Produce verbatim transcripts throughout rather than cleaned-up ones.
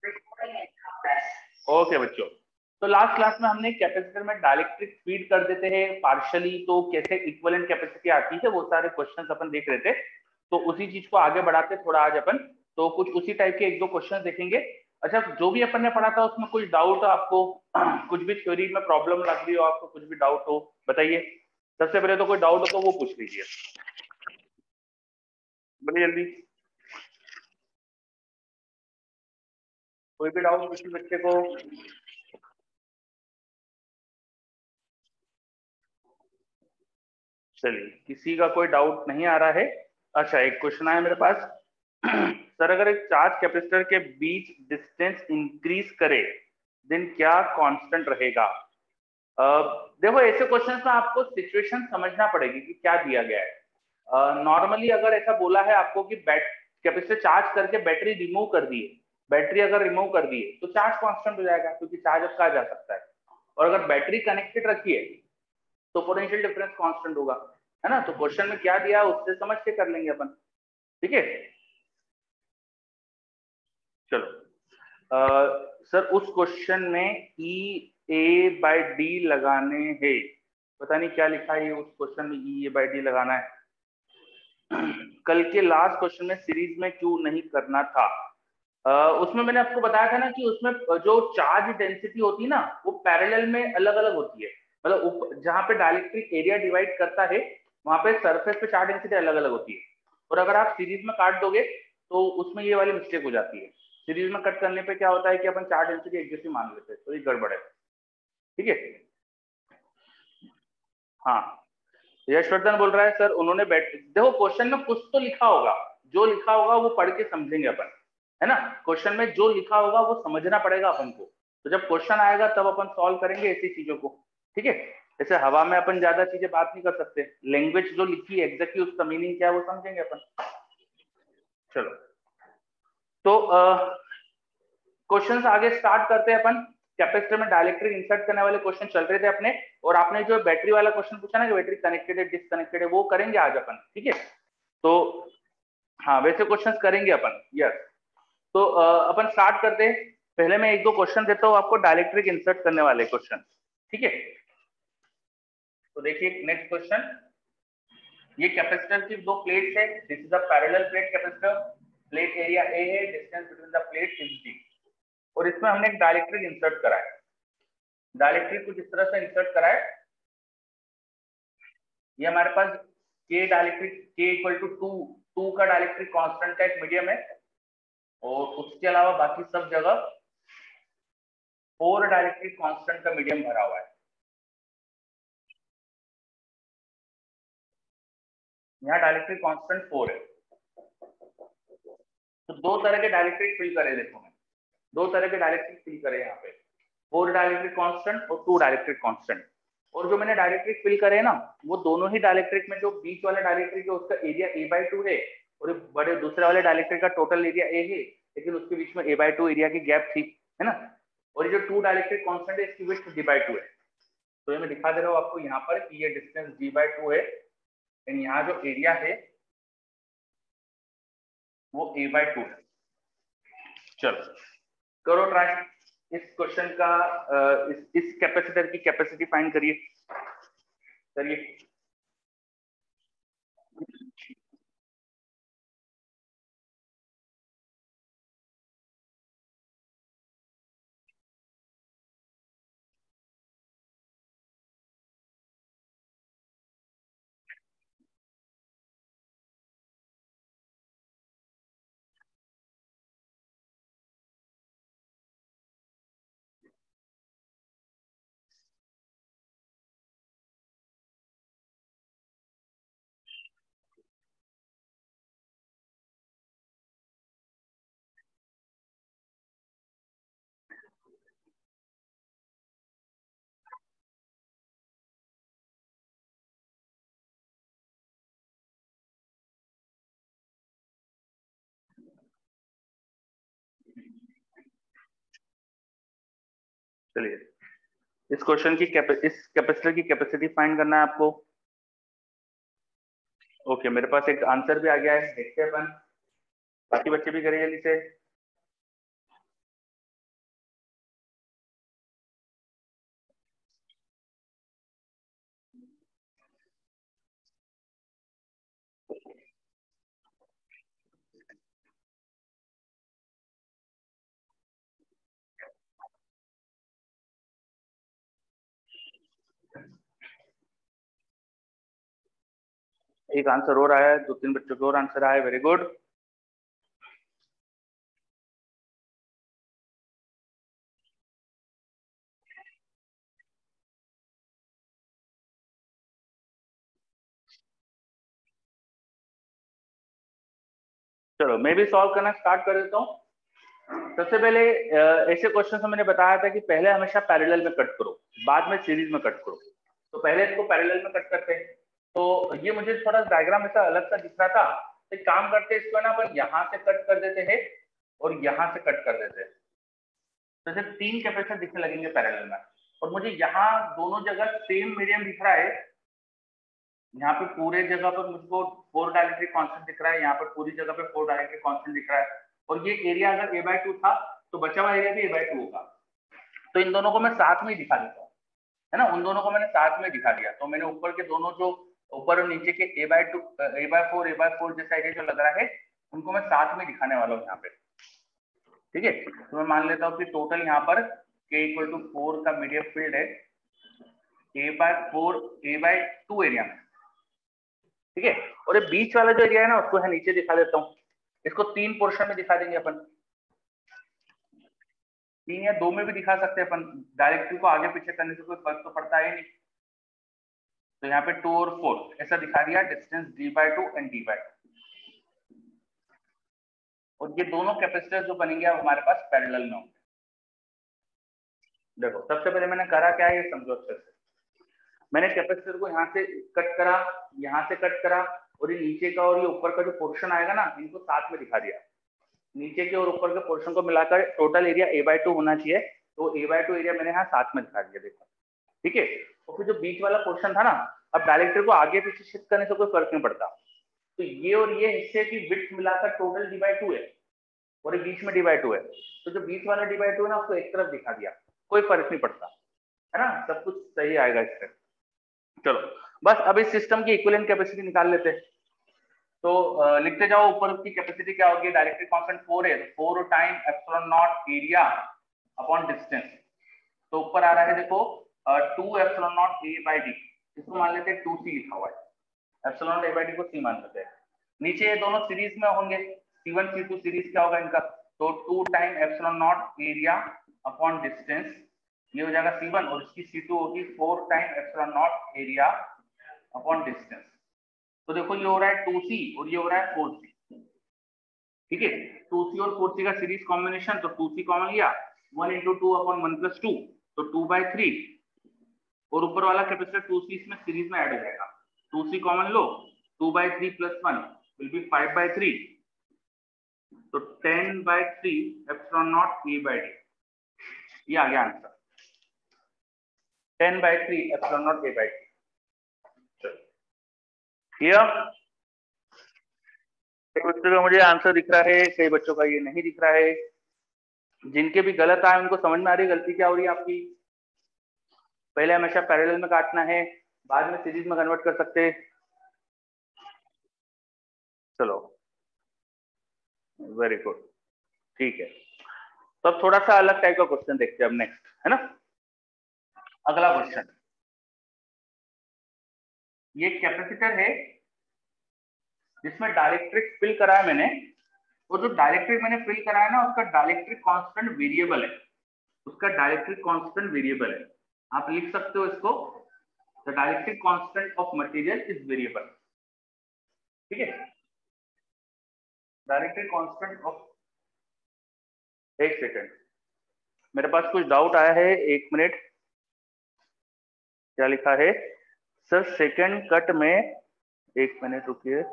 Okay बच्चों, तो last class में हमने कैपेसिटर में डाइलेक्ट्रिक फीड कर देते हैं पार्शियली, तो कैसे इक्विवेलेंट कैपेसिटी आती है वो सारे क्वेश्चंस अपन देख रहे थे। तो उसी चीज को आगे बढ़ाते थोड़ा आज अपन, तो कुछ उसी टाइप के एक दो क्वेश्चन देखेंगे। अच्छा, जो भी अपन ने पढ़ा था उसमें कुछ डाउट आपको, कुछ भी थ्योरी में प्रॉब्लम लग रही हो आपको, कुछ भी डाउट हो बताइए। सबसे पहले तो कोई डाउट हो तो वो पूछ लीजिए, बोलिए जल्दी। कोई भी डाउट किसी बच्चे को? चलिए, किसी का कोई डाउट नहीं आ रहा है। अच्छा, एक क्वेश्चन आया मेरे पास। सर, अगर एक चार्ज कैपेसिटर के बीच डिस्टेंस इंक्रीज करे देन क्या कांस्टेंट रहेगा? uh, देखो, ऐसे क्वेश्चन में आपको सिचुएशन समझना पड़ेगी कि क्या दिया गया है। नॉर्मली uh, अगर ऐसा बोला है आपको कि बैट कैपेसिटर चार्ज करके बैटरी रिमूव कर दी है, बैटरी अगर रिमूव कर दी है तो चार्ज कांस्टेंट हो जाएगा, क्योंकि चार्ज अब कहा जा सकता है। और अगर बैटरी कनेक्टेड रखी है तो पोटेंशियल डिफरेंस कांस्टेंट होगा, है ना। तो क्वेश्चन में क्या दिया उससे समझ के कर लेंगे अपन, ठीक है। चलो, आ, सर उस क्वेश्चन में ई ए बाई डी लगाने हैं, पता नहीं क्या लिखा है उस क्वेश्चन में ई ए बाई डी लगाना है। कल के लास्ट क्वेश्चन में सीरीज में क्यों नहीं करना था? uh, उसमें मैंने आपको बताया था ना कि उसमें जो चार्ज डेंसिटी होती है ना वो पैरेलल में अलग अलग होती है। मतलब जहां पे डाइलेक्ट्रिक एरिया डिवाइड करता है वहां पे सरफेस पे चार्ज डेंसिटी अलग अलग होती है। और अगर आप सीरीज में काट दोगे तो उसमें ये वाली मिस्टेक हो जाती है। सीरीज में कट करने पे क्या होता है कि अपन चार्ज डेंसिटी एक जैसी मान लेते हैं, तो ये गड़बड़ है, ठीक है। हाँ, यशवर्धन बोल रहा है सर उन्होंने बैठ, देखो क्वेश्चन में कुछ तो लिखा होगा, जो लिखा होगा वो पढ़ के समझेंगे अपन, है ना। क्वेश्चन में जो लिखा होगा वो समझना पड़ेगा अपन को। तो जब क्वेश्चन आएगा तब अपन सॉल्व करेंगे ऐसी चीजों को, ठीक है। जैसे हवा में अपन ज्यादा चीजें बात नहीं कर सकते, लैंग्वेज जो लिखी है एग्जैक्टली उसका मीनिंग क्या है वो समझेंगे अपन। चलो, तो क्वेश्चंस आगे स्टार्ट करते हैं अपन। कैपेसिटर में डाइलेक्ट्रिक इंसर्ट करने वाले क्वेश्चन चल रहे थे अपने, और आपने जो बैटरी वाला क्वेश्चन पूछा ना कि बैटरी कनेक्टेड है डिसकनेक्टेड है, वो करेंगे आज अपन, ठीक है। तो हाँ, वैसे क्वेश्चंस करेंगे अपन, यस। तो uh, अपन स्टार्ट करते हैं। पहले मैं एक दो क्वेश्चन देता हूँ आपको डाइलेक्ट्रिक इंसर्ट करने वाले क्वेश्चन, ठीक है। तो देखिए नेक्स्ट क्वेश्चन, ये कैपेसिटर की दो प्लेट्स है, this is a parallel plate capacitor, plate area A है, distance between the plate is D, और इसमें हमने एक डाइलेक्ट्रिक इंसर्ट करा है। डाइलेक्ट्रिक कुछ इस तरह से इंसर्ट करा है, ये हमारे पास के dielectric K equal to two two का डाइलेक्ट्रिक कांस्टेंट का एक मीडियम है, और उसके अलावा बाकी सब जगह फोर डाइलेक्ट्रिक कांस्टेंट का मीडियम भरा हुआ है। यहाँ डाइलेक्ट्रिक कांस्टेंट फोर है। तो दो तरह के डाइलेक्ट्रिक फिल करे, देखो मैं दो तरह के डाइलेक्ट्रिक फिल करे यहाँ पे, फोर डाइलेक्ट्रिक कांस्टेंट और टू डाइलेक्ट्रिक कांस्टेंट। और जो मैंने डाइलेक्ट्रिक फिल करे है ना, वो दोनों ही डाइलेक्ट्रिक में जो बीच वाला डाइलेक्ट्रिक है उसका एरिया ए बाई टू है, और बड़े दूसरे वाले डाइलेक्ट्रिक का टोटल एरिया ए है, लेकिन उसके बीच में ए बाई टू एरिया की गैप थी, है ना। और ये जो टू डाइलेक्ट्रिक कांस्टेंट है इसकी विड्थ डी बाई टू है। तो ये मैं दिखा दे रहा हूँ आपको यहाँ पर कि ये डिस्टेंस डी बाई टू है, एंड यहाँ जो एरिया है वो ए बाई टू है। चलो करो ट्राई, इस क्वेश्चन का इस, इस कैपेसिटर की कैपेसिटी फाइंड करिए, करिए। चलिए, इस क्वेश्चन की इस कैपेसिटर की कैपेसिटी फाइंड करना है आपको। ओके, मेरे पास एक आंसर भी आ गया है, देखते हैं अपन, बाकी बच्चे भी करेंगे जल्दी से। एक आंसर और आया है, दो तीन बच्चों को और आंसर आया है, वेरी गुड। चलो मैं भी सॉल्व करना स्टार्ट कर देता हूँ। सबसे पहले ऐसे क्वेश्चन में मैंने बताया था कि पहले हमेशा पैरेलल में कट करो, बाद में सीरीज में कट करो। तो पहले इसको पैरेलल में कट करते हैं। तो ये मुझे थोड़ा डायग्राम ऐसा अलग सा दिख रहा था, तो एक काम करते हैं, इसको ना अपन यहाँ से कट कर देते हैं और यहाँ से कट कर देते हैं, तो सिर्फ तीन कैपेसिटर दिखने लगेंगे पैरेलल में। और मुझे यहाँ दोनों जगह सेम मीडियम दिख रहा है। यहाँ पे पूरे जगह पर मुझको फोर डाइलेक्ट्रिक कांस्टेंट दिख रहा है, यहाँ पर पूरी जगह पे फोर डाइलेक्ट्रिक कांस्टेंट दिख रहा है। और ये एरिया अगर ए बाय टू था तो बचा हुआ एरिया भी ए बाय टू होगा। तो इन दोनों को मैं साथ में ही दिखा देता हूँ, है ना। उन दोनों को मैंने साथ में दिखा दिया। तो मैंने ऊपर के दोनों जो ऊपर और नीचे के A by two A by four A by four जैसा एरिया जो लग रहा है, उनको मैं साथ में दिखाने वाला हूँ यहाँ पे। ठीक है, तो मैं मान लेता हूँ कि टोटल यहाँ पर के इक्वल टू फोर का मीडियम फील्ड है A by four A by two area में। ठीक है, और ये बीच वाला जो एरिया है ना, उसको मैं नीचे दिखा देता हूँ। इसको तीन पोर्शन में दिखा देंगे अपन, तीन या दो में भी दिखा सकते हैं अपन। डायरेक्टली को आगे पीछे करने से कोई फर्क तो पड़ता है नहीं। तो यहाँ पे टू और फोर ऐसा दिखा दिया, distance D by two and D by two. और ये दोनों कैपेसिटर जो बनेंगे अब हमारे पास पैरेलल में होंगे। देखो सबसे पहले मैंने करा क्या है, ये समझो अच्छे से। मैंने कैपेसिटर को यहाँ से कट करा, यहाँ से कट करा, और ये नीचे का और ये ऊपर का जो पोर्शन आएगा ना, इनको साथ में दिखा दिया। नीचे के और ऊपर के पोर्शन को मिलाकर total area A by two होना चाहिए, तो ए बाय टू एरिया मैंने यहाँ साथ में दिखा दिया, देखो। ठीक है, और फिर जो बीच वाला पोर्शन था ना, अब डायरेक्टर को आगे पीछे शिफ्ट करने से कोई फर्क नहीं पड़ता। तो ये और ये हिस्से की विड्थ मिलाकर टोटल डी बाय टू है, और ये बीच में डी बाय टू है। तो जो बीच वाला डी बाय टू है ना, उसको एक तरफ दिखा दिया, कोई फर्क नहीं पड़ता, है ना। सब कुछ सही आएगा इससे। चलो बस अब इस सिस्टम की इक्विवेलेंट कैपेसिटी निकाल लेते हैं। तो आ, लिखते जाओ, ऊपर की कैपेसिटी क्या होगी, डायरेक्टली कांस्टेंट फोर है, तो four time epsilon naught area upon distance. तो ऊपर आ रहा है देखो two epsilon not A by D, इसको मान लेते हैं टू सी लिखा हुआ है, epsilon not A by D को सी मान लेते हैं। नीचे ये दोनों सीरीज में होंगे, C one C two series क्या होगा इनका, तो two time epsilon naught area upon distance, ये हो जाएगा सी वन, और इसकी सी टू होगी four time epsilon naught area upon distance. तो देखो ये हो रहा है टू सी और ये हो रहा है फोर सी। ठीक है, टू सी और फोर सी का सीरीज कॉम्बिनेशन, तो टू सी कॉमन लिया, one into two upon one plus two, तो टू बाई थ्री, और ऊपर वाला कैपेसिटर टू सी इसमें सीरीज में ऐड हो जाएगा। टू सी कॉमन लो, two by three plus one will be five by three, तो ten by three epsilon not A by D, ये आ गया answer, ten by three epsilon not A by D. कई बच्चों का मुझे आंसर दिख रहा है, कई बच्चों का ये नहीं दिख रहा है। जिनके भी गलत आए उनको समझ में आ रही है गलती क्या हो रही है आपकी। पहले हमेशा पैरेलल में काटना है, बाद में सीरीज में कन्वर्ट कर सकते हैं। चलो वेरी गुड, ठीक है। तो अब थोड़ा सा अलग टाइप का क्वेश्चन देखते हैं अब नेक्स्ट, है ना। अगला क्वेश्चन, ये कैपेसिटर है जिसमें डाइलेक्ट्रिक फिल करा है मैंने, और जो डाइलेक्ट्रिक मैंने फिल करा है ना, उसका डाइलेक्ट्रिक कांस्टेंट वेरिएबल है, उसका डाइलेक्ट्रिक कांस्टेंट वेरिएबल है। आप लिख सकते हो इसको, the dielectric constant of material is variable. ठीक है, डाइलेक्ट्रिक कांस्टेंट ऑफ, एक सेकेंड मेरे पास कुछ डाउट आया है, एक मिनट। क्या लिखा है सर सेकंड कट में, एक मिनट रुकिए।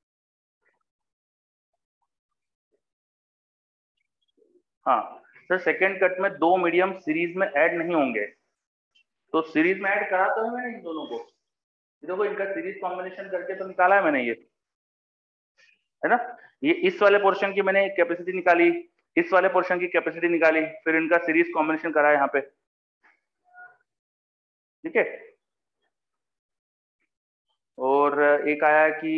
हाँ सर, सेकंड कट में दो मीडियम सीरीज में ऐड नहीं होंगे, तो सीरीज में ऐड करा तो है मैंने इन दोनों को, देखो इनका सीरीज कॉम्बिनेशन करके तो निकाला है मैंने, ये है ना। ये इस वाले पोर्शन की मैंने कैपेसिटी निकाली, इस वाले पोर्शन की कैपेसिटी निकाली, फिर इनका सीरीज कॉम्बिनेशन करा है यहाँ पे। ठीक है, और एक आया कि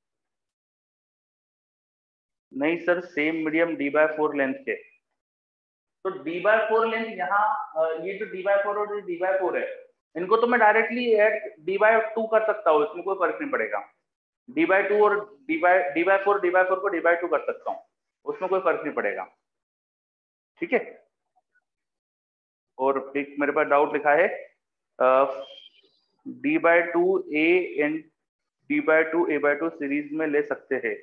नहीं sir same medium D by four length के, तो डी बाय फोर लेंथ यहाँ, ये जो डी बाय फोर और डी बाय फोर है, इनको तो मैं directly add D by two कर सकता हूँ, इसमें कोई फर्क नहीं पड़ेगा। डी बाई टू और D by D by four D by four को डी बाई टू कर सकता हूँ, उसमें कोई फर्क नहीं पड़ेगा। ठीक है। और एक मेरे पास डाउट लिखा है, D by two A and D by two A by two series में ले सकते हैं।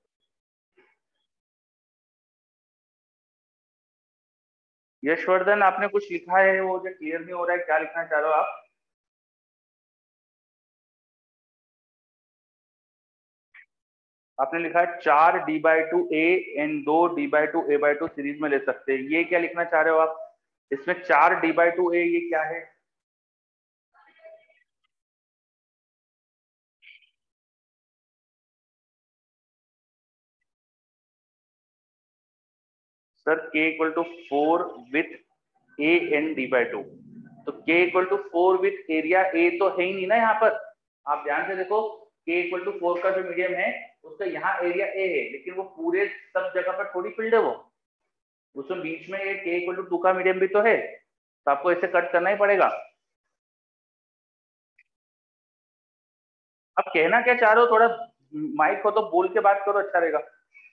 यशवर्धन आपने कुछ लिखा है, वो जो क्लियर नहीं हो रहा है, क्या लिखना चाह रहे हो आप? आपने लिखा है चार D by two A and दो D by two A by two series में ले सकते हैं, ये क्या लिखना चाह रहे हो आप? इसमें चार डी बाई टू ए ये क्या है? Sir K equal to four with A and D by two, तो K equal to four with area A तो है ही नहीं ना यहाँ पर। आप ध्यान से देखो, के इक्वल टू फोर का जो मीडियम है उसका यहाँ एरिया ए है, लेकिन वो पूरे सब जगह पर थोड़ी फील्ड है, वो उसमें बीच में ये के इक्वल टू टू का मीडियम भी तो है, तो आपको इसे कट करना ही पड़ेगा। आप कहना क्या चाह रहे हो, थोड़ा माइक हो तो बोल के बात करो, अच्छा रहेगा।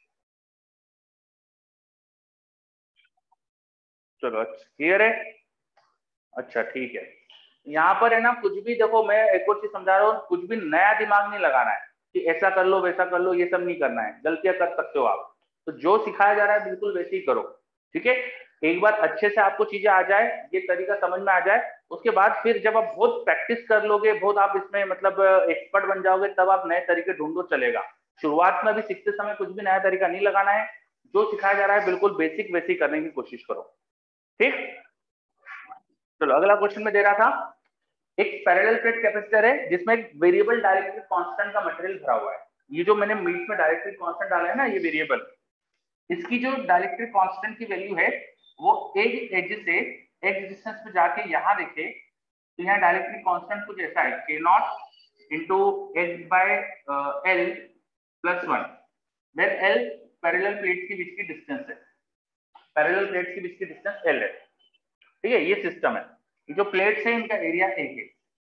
चलो क्लियर है। अच्छा ठीक है। यहाँ पर है ना, कुछ भी देखो, मैं एक और चीज समझा रहा हूँ, कुछ भी नया दिमाग नहीं लगाना है कि ऐसा कर लो वैसा कर लो, ये सब नहीं करना है, गलतियां कर सकते हो आप, तो जो सिखाया जा रहा है बिल्कुल वैसे ही करो। ठीक है। एक बार अच्छे से आपको चीजें आ जाए, ये तरीका समझ में आ जाए, उसके बाद फिर जब आप बहुत प्रैक्टिस कर लोगे, बहुत आप इसमें मतलब एक्सपर्ट बन जाओगे, तब आप नए तरीके ढूंढो, चलेगा। शुरुआत में भी सीखते समय कुछ भी नया तरीका नहीं लगाना है, जो सिखाया जा रहा है बिल्कुल बेसिक वैसे ही करने की कोशिश करो। ठीक। चलो अगला क्वेश्चन में दे रहा था, एक पैरेलल प्लेट कैपेसिटर है जिसमें एक वेरिएबल डाइलेक्ट्रिक कांस्टेंट का मटेरियल भरा हुआ है। ये जो मैंने मीट में डाइलेक्ट्रिक कांस्टेंट डाला है ना, ये वेरिएबल, इसकी जो डाइलेक्ट्रिक कांस्टेंट की वैल्यू है, वो एक एज से एक्स डिस्टेंस पे जाके यहाँ देखे, तो यहाँ डाइलेक्ट्रिक कांस्टेंट कुछ ऐसा है, K naught into x by l plus one, where l parallel plate के बीच की डिस्टेंस है, पैरेलल प्लेट के बीच की डिस्टेंस एल है। ठीक है, ये सिस्टम है। ये जो प्लेट्स है इनका एरिया एक है,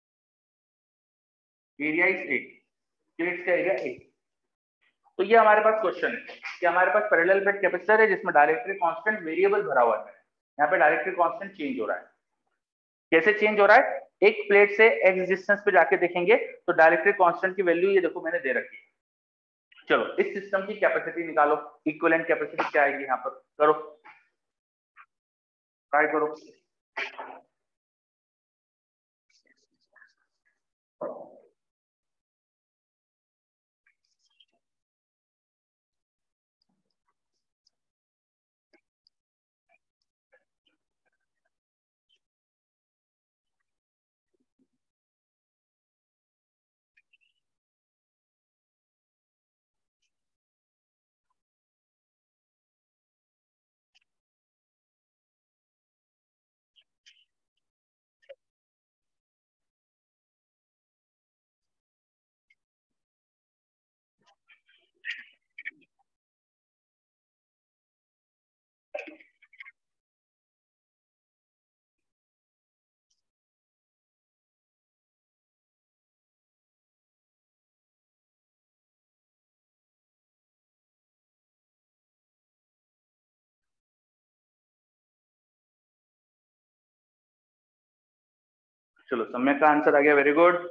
एरिया इज एट, प्लेट्स का एरिया एक। तो ये हमारे पास क्वेश्चन है कि हमारे पास पैरेलल प्लेट कैपेसिटर है जिसमें डायरेक्ट्रिक कांस्टेंट वेरिएबल भरा हुआ है। यहाँ पे डायरेक्ट्रिक कांस्टेंट चेंज हो रहा है। कैसे चेंज हो रहा है? एक प्लेट से एक्स डिस्टेंस पे जाके देखेंगे तो डायरेक्ट्रिक कांस्टेंट की वैल्यू ये देखो मैंने दे रखी है। चलो इस सिस्टम की कैपेसिटी निकालो, इक्विवेलेंट कैपेसिटी क्या आएगी यहाँ पर, करो ट्राई करो। चलो सम्यक का आंसर आ गया, वेरी गुड।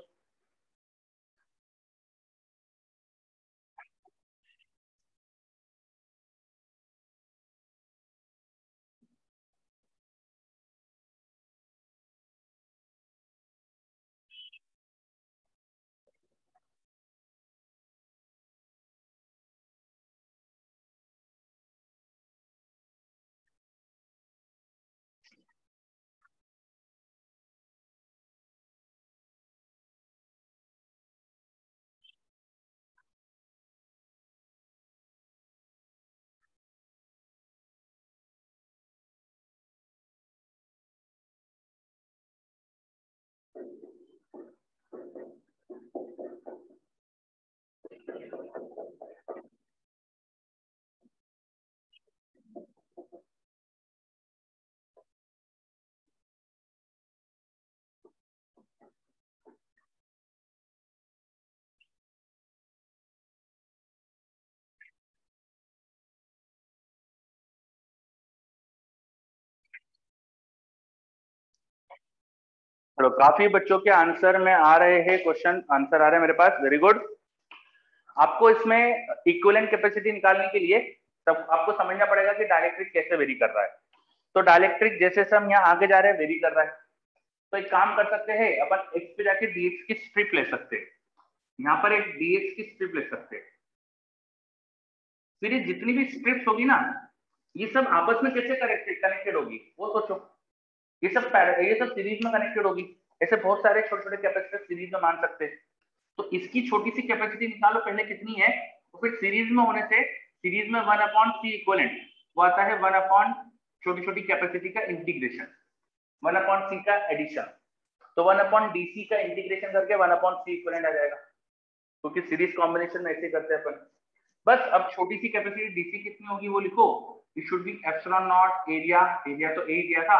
चलो काफी बच्चों के आंसर में आ रहे हैं, क्वेश्चन आंसर आ रहे हैं मेरे पास, वेरी गुड। आपको इसमें इक्विवेलेंट कैपेसिटी निकालने के लिए तब आपको समझना पड़ेगा कि डाइलेक्ट्रिक कैसे वेरी कर रहा है। तो डाइलेक्ट्रिक जैसे से हम यहाँ आगे जा रहे हैं वेरी कर रहा है, तो एक काम कर सकते हैं अपन एक्स पे जाके डीएक्स की स्ट्रिप ले सकते हैं, यहाँ पर एक डीएक्स की स्ट्रिप ले सकते हैं। फिर ये जितनी भी स्ट्रिप्स होगी ना, ये सब आपस में कैसे कनेक्टेड कनेक्टेड होगी वो सोचो। ये सब ये सब सीरीज में कनेक्टेड होगी। ऐसे बहुत सारे छोटे छोटे कैपेसिटर सीरीज में मान सकते हैं। तो इसकी छोटी सी कैपेसिटी निकालो पहले कितनी है, तो फिर सीरीज में होने से सीरीज में वन अपॉन सी इक्वलेंट वो आता है वन अपॉन छोटी छोटी कैपेसिटी का इंटीग्रेशन, वन अपॉन सी का एडिशन। तो वन अपॉन डीसी का इंटीग्रेशन करके वन अपॉन सी इक्वलेंट आ जाएगा, क्योंकि सीरीज कॉम्बिनेशन में ऐसे करते हैं अपन। बस अब छोटी सी कैपेसिटी डीसी कितनी होगी वो लिखो, it should be epsilon naught area, area तो ए दिया था,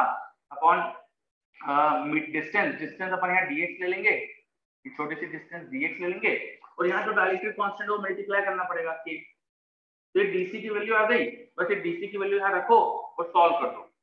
अपॉन डिस्टेंस, डिस्टेंस अपन यहाँ डीएक्स ले लेंगे, छोटी सी डिस्टेंस डीएक्स ले लेंगे, और यहाँ जो डाइलेक्ट्रिक कांस्टेंट वो मल्टीप्लाई करना पड़ेगा कि तो डीसी की वैल्यू आ गई, बस ये डीसी की वैल्यू यहाँ रखो और सॉल्व कर दो।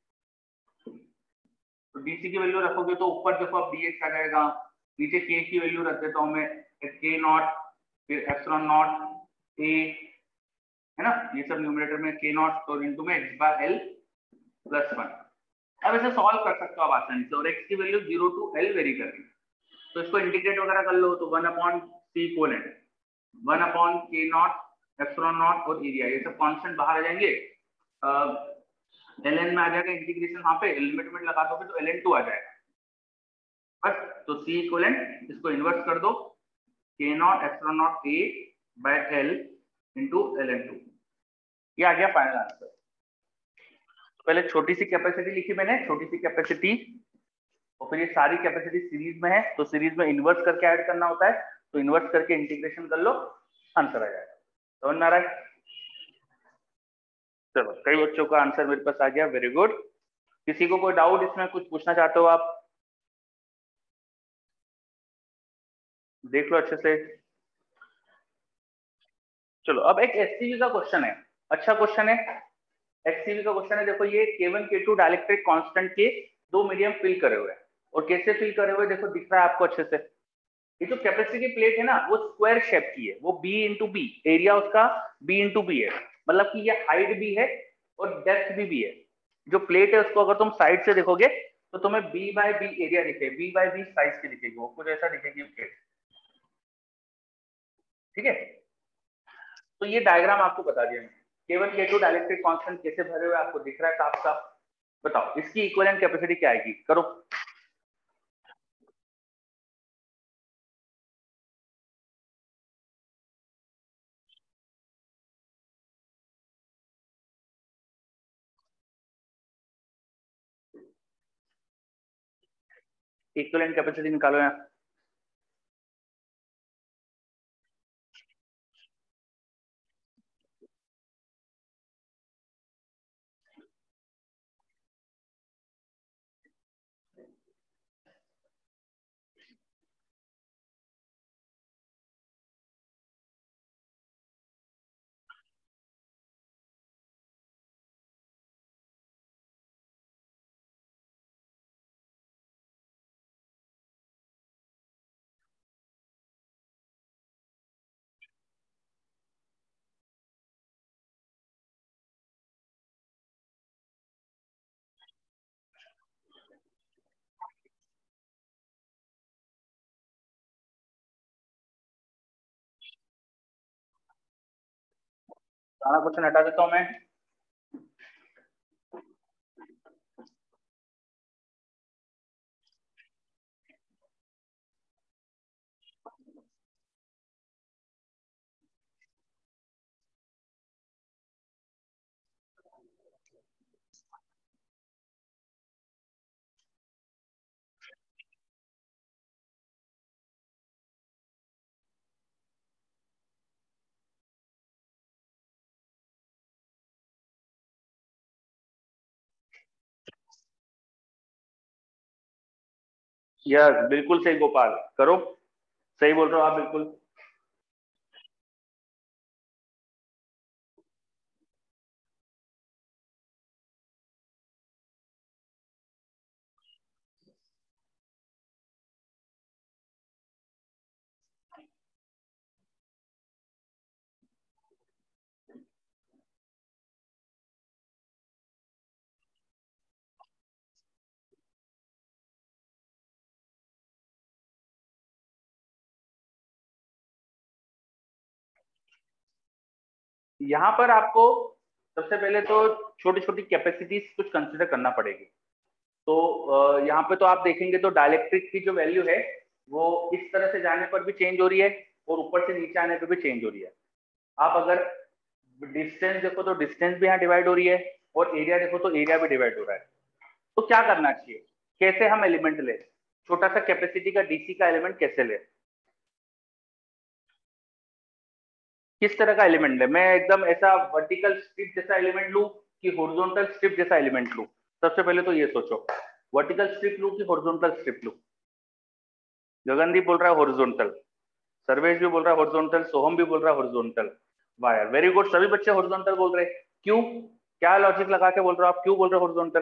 तो डीसी की वैल्यू रखोगे तो ऊपर देखो अब डीएक्स आ जाएगा, नीचे के की वैल्यू रख देता हूँ मैं, के नॉट फिर एप्सिलॉन नॉट ए, है ना, ये सब न्यूमरेटर में के नॉट और इनटू में x by l plus one. अब इसे सॉल्व कर सकते हो आप आसानी से, और एक्स की value zero to l vary करनी, तो इसको इंटीग्रेट वगैरह कर लो, तो one upon C equivalent one upon K naught epsilon naught और एरिया, ये सब कांस्टेंट बाहर आ जाएंगे, एल एन में आ जाएगा इंटीग्रेशन, वहां पे लिमिट में लगा दोगे तो एल एन टू आ जाएगा बस। तो सी इक्वलेंट इसको इन्वर्स कर दो, K naught epsilon not A by L into l n two, ये आ गया फाइनल आंसर। पहले छोटी सी कैपेसिटी लिखी मैंने, छोटी सी कैपेसिटी, और फिर ये सारी कैपेसिटी सीरीज में है, तो सीरीज में इन्वर्स करके ऐड करना होता है, तो इन्वर्स करके इंटीग्रेशन कर लो, आंसर आ जाएगा। समझ में आ रहा है? चलो कई बच्चों का आंसर मेरे पास आ गया, वेरी गुड। किसी को कोई डाउट इसमें, कुछ पूछना चाहते हो आप, देख लो अच्छे से। चलो अब एक एससीवी का क्वेश्चन है, अच्छा क्वेश्चन है, एससीवी का क्वेश्चन है। देखो ये के वन के टू डाइलेक्ट्रिक कांस्टेंट के दो मीडियम फिल करे हुए हैं, और कैसे फिल करे हुए देखो दिख रहा है आपको अच्छे से। ये जो कैपेसिटी की प्लेट है ना वो स्क्वायर शेप की है, वो बी इंटू बी, एरिया उसका बी इंटू बी है, मतलब कि ये हाइट भी है और डेप्थ भी भी है। जो प्लेट है उसको अगर तुम साइड से देखोगे तो तुम्हें बी बाय बी एरिया दिखेगी, बी बाय बी साइज की दिखेगी, वो कुछ ऐसा दिखेगी प्लेट, ठीक है। तो ये डायग्राम आपको बता दिया मैंने, के वन के टू डाइलेक्ट्रिक कांस्टेंट कैसे भरे हुए आपको दिख रहा है साफ साफ। बताओ इसकी इक्विवेलेंट कैपेसिटी क्या आएगी, करो। इक्विवेलेंट कैपेसिटी निकालो यहाँ। सारा क्वेश्चन हटा देता हूँ मैं। यस बिल्कुल सही गोपाल, करो, सही बोल रहे हो आप बिल्कुल। यहाँ पर आपको सबसे पहले तो छोटी छोटी कैपेसिटीज कुछ कंसिडर करना पड़ेगी। तो यहाँ पे तो आप देखेंगे तो डाइलेक्ट्रिक की जो वैल्यू है वो इस तरह से जाने पर भी चेंज हो रही है और ऊपर से नीचे आने पर भी चेंज हो रही है। आप अगर डिस्टेंस देखो तो डिस्टेंस भी यहाँ डिवाइड हो रही है और एरिया देखो तो एरिया भी डिवाइड हो रहा है। तो क्या करना चाहिए, कैसे हम एलिमेंट ले, छोटा सा कैपेसिटी का डीसी का एलिमेंट कैसे ले, किस तरह का एलिमेंट ले? मैं एकदम ऐसा वर्टिकल स्ट्रिप जैसा एलिमेंट लूं कि हॉरिजॉन्टल स्ट्रिप जैसा एलिमेंट लूं? सबसे पहले तो ये सोचो, वर्टिकल स्ट्रिप लूं कि हॉरिजॉन्टल स्ट्रिप लूं? गगनदीप बोल रहा है हॉरिजॉन्टल, सर्वेश भी बोल रहा है हॉरिजॉन्टल, सोहम भी बोल रहा है हॉरिजॉन्टल। वायर, वेरी गुड, सभी बच्चे हॉरिजॉन्टल बोल रहे हैं। क्यों, क्या लॉजिक लगा के बोल रहे हो आप, क्यों बोल रहे हो हॉरिजॉन्टल?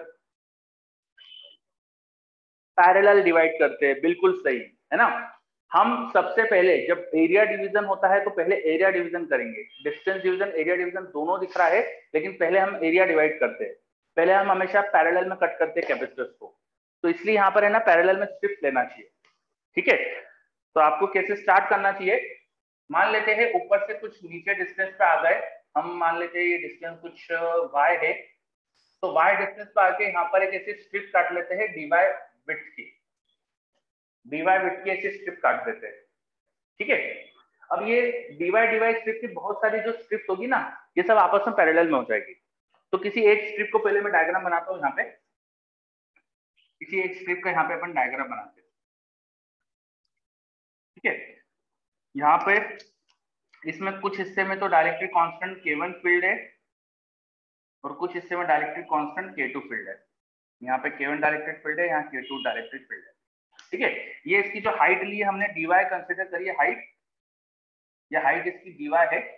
पैरेलल डिवाइड करते हैं, बिल्कुल सही है ना। हम सबसे पहले जब एरिया डिवीजन होता है तो पहले एरिया डिवीजन करेंगे, डिस्टेंस डिवीजन एरिया डिवीजन दोनों दिख रहा है, लेकिन पहले हम एरिया डिवाइड करते हैं। पहले हम हमेशा पैरेलल में कट करते हैं कैपेसिटर्स को, तो इसलिए यहाँ पर है ना पैरेलल में स्ट्रिप लेना चाहिए। ठीक है, तो आपको कैसे स्टार्ट करना चाहिए, मान लेते हैं ऊपर से कुछ नीचे डिस्टेंस पे आ गए हम, मान लेते हैं ये डिस्टेंस कुछ वाई है, तो वाई डिस्टेंस पे आके यहाँ पर एक ऐसी स्ट्रिप काट लेते हैं डीवाई विड्थ की, डीवाई विड्थ की ऐसी स्ट्रिप काट देते हैं। ठीक है, अब ये डीवाई डीवाई स्ट्रिप की बहुत सारी जो स्ट्रिप होगी ना, ये सब आपस में पैरेलल में हो जाएगी। तो किसी एक स्ट्रिप को पहले मैं डायग्राम बनाता हूँ यहाँ पे, किसी एक स्ट्रिप का यहाँ पे अपन डायग्राम बनाते हैं। ठीक है, यहाँ पे इसमें कुछ हिस्से में तो directly constant K one field है और कुछ हिस्से में directly constant K two field है। यहाँ पे के वन डायरेक्टेड फील्ड है, यहाँ के टू डायरेक्टेड फील्ड है। ठीक है, ये इसकी जो हाइट ली है हमने डीवाई कंसीडर करिए हाइट, ये हाइट इसकी डीवाई है।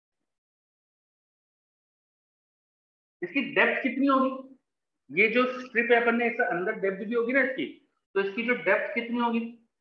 इसकी डेप्थ कितनी होगी, ये जो स्ट्रिप है अपन ने इसके अंदर डेप्थ भी होगी ना इसकी, तो इसकी जो डेप्थ कितनी होगी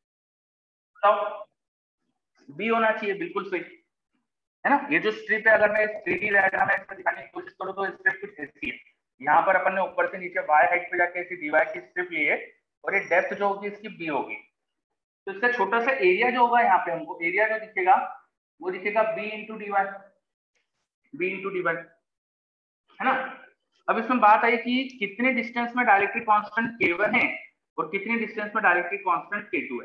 बताओ? बी होना चाहिए, बिल्कुल सही है ना। ये जो स्ट्रिप है, अगर मैं थ्री डी डायग्राम में इसको दिखाने की कोशिश करूँ तो स्ट्रिप कुछ ऐसी है। यहाँ पर अपन ने ऊपर से नीचे वाई हाइट पे जाके ऐसी डीवाई की स्ट्रिप ली है और ये डेप्थ जो होगी इसकी बी होगी। तो इसका छोटा सा एरिया जो होगा यहाँ पे हमको एरिया जो दिखेगा वो दिखेगा b into dy, b into dy, है ना। अब इसमें बात आई कि कितने डिस्टेंस में डायरेक्ट्रिक कांस्टेंट के वन है और कितने डिस्टेंस में डायरेक्ट्रिक कांस्टेंट के टू है,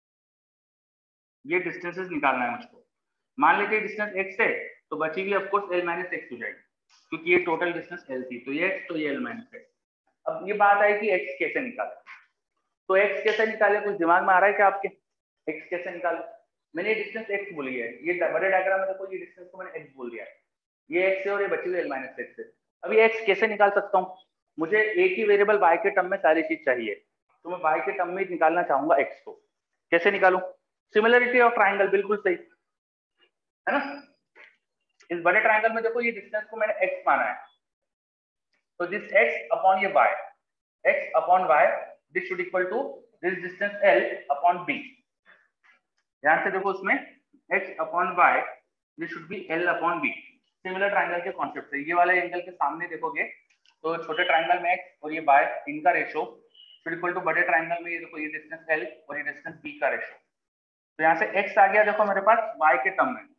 ये डिस्टेंसेस निकालना है मुझको। मान लेते हैं डिस्टेंस x है तो बची हुई ऑफकोर्स l माइनस एक्स हो जाएगी, क्योंकि ये टोटल डिस्टेंस l थी, तो ये x तो ये l माइनस एक्स। अब ये बात आई कि x कैसे निकाले, तो x कैसे निकाले, कुछ दिमाग में आ रहा है क्या आपके? x कैसे निकाले, मैंने ये डिस्टेंस x बोली है, ये बड़े डायग्राम में देखो ये डिस्टेंस को मैंने x बोल दिया है, ये x है और ये बची हुई l माइनस एक्स है। अब ये x कैसे निकाल सकता हूँ, मुझे एक ही वेरिएबल y के टर्म में सारी चीज चाहिए, तो मैं y के टर्म में निकालना चाहूंगा x को, कैसे निकालूं? सिमिलरिटी ऑफ ट्राइंगल, बिल्कुल सही है ना। इस बड़े ट्राइंगल में देखो ये डिस्टेंस को मैंने x माना है, तो दिस x अपॉन ये y, x upon y, this should equal to this distance l upon b। ध्यान से देखो उसमें x upon y, this should be l upon b। Similar triangle के कॉन्सेप्ट से ये वाले एंगल के सामने देखोगे तो छोटे ट्राइंगल में x और ये y इनका रेशो शुड इक्वल टू बड़े ट्राइंगल में ये देखो ये डिस्टेंस l और ये डिस्टेंस b का रेशो। तो यहाँ से x आ गया देखो मेरे पास y के टर्म में,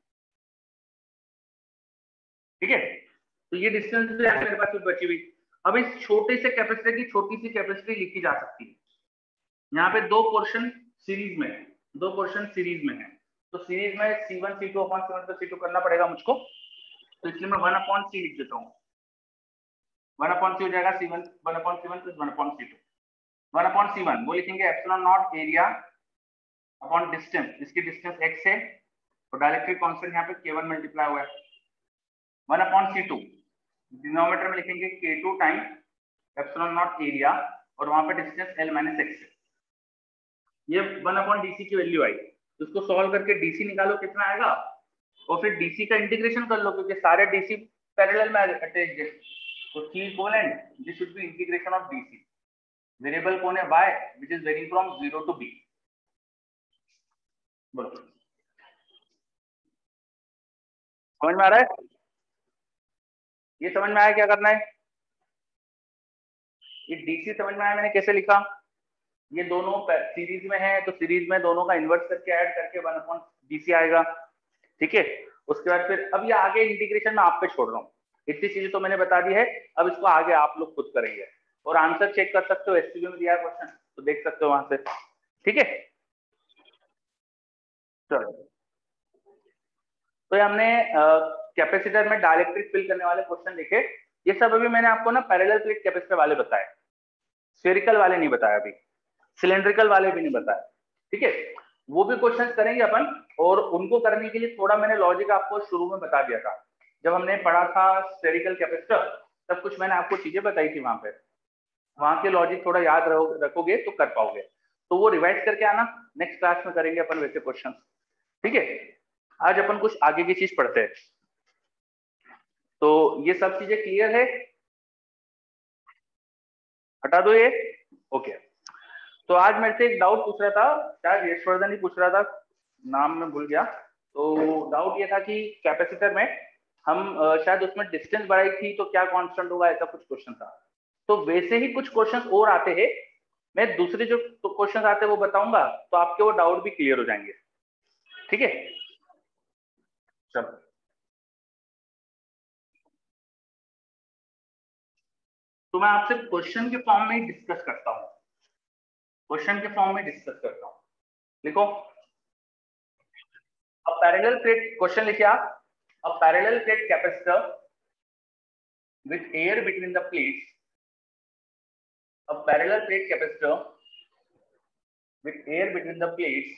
ठीक है। तो ये डिस्टेंस भी मेरे पास बची हुई। अब इस छोटे से कैपेसिटर की छोटी सी कैपेसिटी लिखी जा सकती है। यहाँ पे दो पोर्शन सीरीज में है, दो पोर्शन सीरीज में है, तो सीरीज में C one C two upon C one C two करना पड़ेगा मुझको, तो इसलिए मैं वन अपॉन सी लिख देता हूँ। वन अपॉन सी हो जाएगा C one, one upon C one plus one upon C two. One upon C one वो लिखेंगे epsilon naught area upon distance, इसकी डिस्टेंस x है और डायरेक्ट्रिक कांस्टेंट यहाँ पे के वन मल्टीप्लाई हुआ है। One upon C two denominator में लिखेंगे K two time epsilon naught area और वहां पे डिस्टेंस l माइनस एक्स है। ये वन अपॉन डीसी की वैल्यू आई, तो इसको सॉल्व करके डीसी निकालो कितना आएगा और फिर डीसी का इंटीग्रेशन कर लो, क्योंकि सारे डीसी पैरेलल में अटैच्ड है, तो C equivalent this should be integration of dC. Variable कौन है y, which is varying from zero to b। बोलो समझ में आ रहा है? ये समझ में आया क्या करना है? ये डीसी समझ में आया मैंने कैसे लिखा? ये दोनों सीरीज में है तो सीरीज में दोनों का इन्वर्स करके ऐड करके वन अपॉन डीसी आएगा, ठीक है। उसके बाद फिर अब ये आगे इंटीग्रेशन में आप पे छोड़ रहा हूँ, इतनी चीजें तो मैंने बता दी है, अब इसको आगे आप लोग खुद करेंगे और आंसर चेक कर सकते हो, एसटीबी में दिया क्वेश्चन तो देख सकते हो वहां से, ठीक है। चलो, तो ये हमने कैपेसिटर में डाइलेक्ट्रिक फिल करने वाले क्वेश्चन देखे। ये सब अभी मैंने आपको ना पैरेलल प्लेट कैपेसिटर वाले बताए, स्फेरिकल वाले नहीं बताया, अभी सिलेंड्रिकल वाले भी नहीं बताया, ठीक है। वो भी क्वेश्चन करेंगे अपन, और उनको करने के लिए थोड़ा मैंने लॉजिक आपको शुरू में बता दिया था जब हमने पढ़ा था स्फेरिकल कैपेसिटर, तब कुछ मैंने आपको चीजें बताई थी वहां पे, वहां के लॉजिक थोड़ा याद रखोगे तो कर पाओगे, तो वो रिवाइज करके आना, नेक्स्ट क्लास में करेंगे अपन वैसे क्वेश्चन, ठीक है। आज अपन कुछ आगे की चीज पढ़ते हैं, तो ये सब चीजें क्लियर है, हटा दो ये, ओके। तो आज मेरे से एक डाउट पूछ रहा था, शायद यशवर्धन ही पूछ रहा था, नाम में भूल गया। तो डाउट ये था कि कैपेसिटर में हम शायद उसमें डिस्टेंस बढ़ाई थी तो क्या कांस्टेंट होगा, ऐसा कुछ क्वेश्चन था। तो वैसे ही कुछ क्वेश्चन और आते हैं, मैं दूसरे जो क्वेश्चन आते हैं वो बताऊंगा, तो आपके वो डाउट भी क्लियर हो जाएंगे, ठीक है। चलो, तो मैं आपसे क्वेश्चन के फॉर्म में डिस्कस करता हूँ, क्वेश्चन के फॉर्म में डिस्कस करता हूँ, लिखो। अब पैरेलल प्लेट क्वेश्चन लिखिए आप, a parallel plate capacitor with air between the plates, a parallel plate capacitor with air between the plates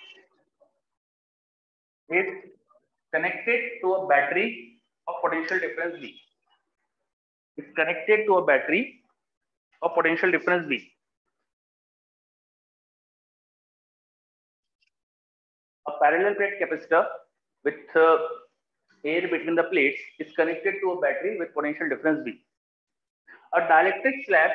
is connected to a battery of potential difference V. Is connected to a battery of potential difference V. A parallel plate capacitor with uh, air between the plates is connected to a battery with potential difference V. A dielectric slab,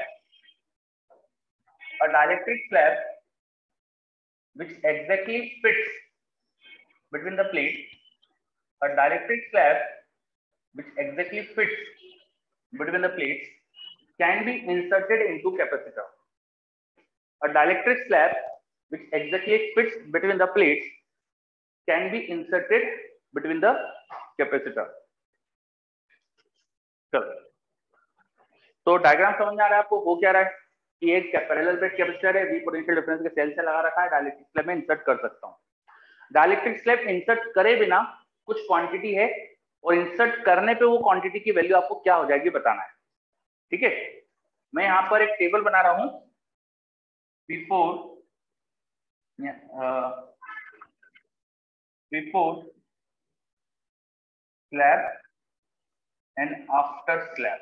a dielectric slab which exactly fits between the plate, a dielectric slab which exactly fits between the plates can be inserted into capacitor. A dielectric slab which exactly fits between the plates can be inserted between the capacitor. चलो, तो diagram समझ में आ रहा है आपको, हो क्या रहा है कि एक पैरेलल प्लेट कैपेसिटर है, वी पोटेंशियल डिफरेंस के सेल से लगा रखा है, डाइलेक्ट्रिक स्लैब में इंसर्ट कर सकता हूँ। डाइलेक्ट्रिक स्लैब इंसर्ट करे बिना कुछ क्वांटिटी है, और इंसर्ट करने पे वो क्वांटिटी की वैल्यू आपको क्या हो जाएगी बताना है, ठीक है। मैं यहाँ पर एक टेबल बना रहा हूँ, before before slab and after slab,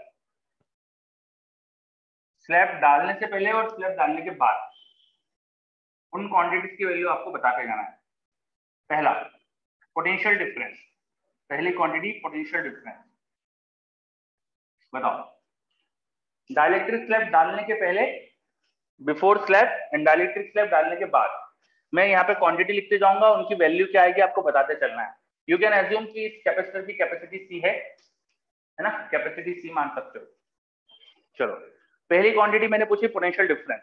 slab डालने से पहले और स्लैब डालने के बाद उन क्वांटिटीज की वैल्यू आपको बता के जाना है। पहला पोटेंशियल डिफरेंस, पहली क्वांटिटी पोटेंशियल डिफरेंस बताओ। डाइलेक्ट्रिक स्लैब डालने के पहले, before slab, and dielectric slab डालने के बाद, मैं यहाँ पे क्वांटिटी लिखते जाऊंगा, उनकी वैल्यू क्या आएगी आपको बताते चलना है। यू कैन एज्यूम कि इस कैपेसिटर की कैपेसिटी सी है, है ना, कैपेसिटी सी मान सकते हो। चलो, पहली क्वांटिटी मैंने पूछी पोटेंशियल डिफरेंस,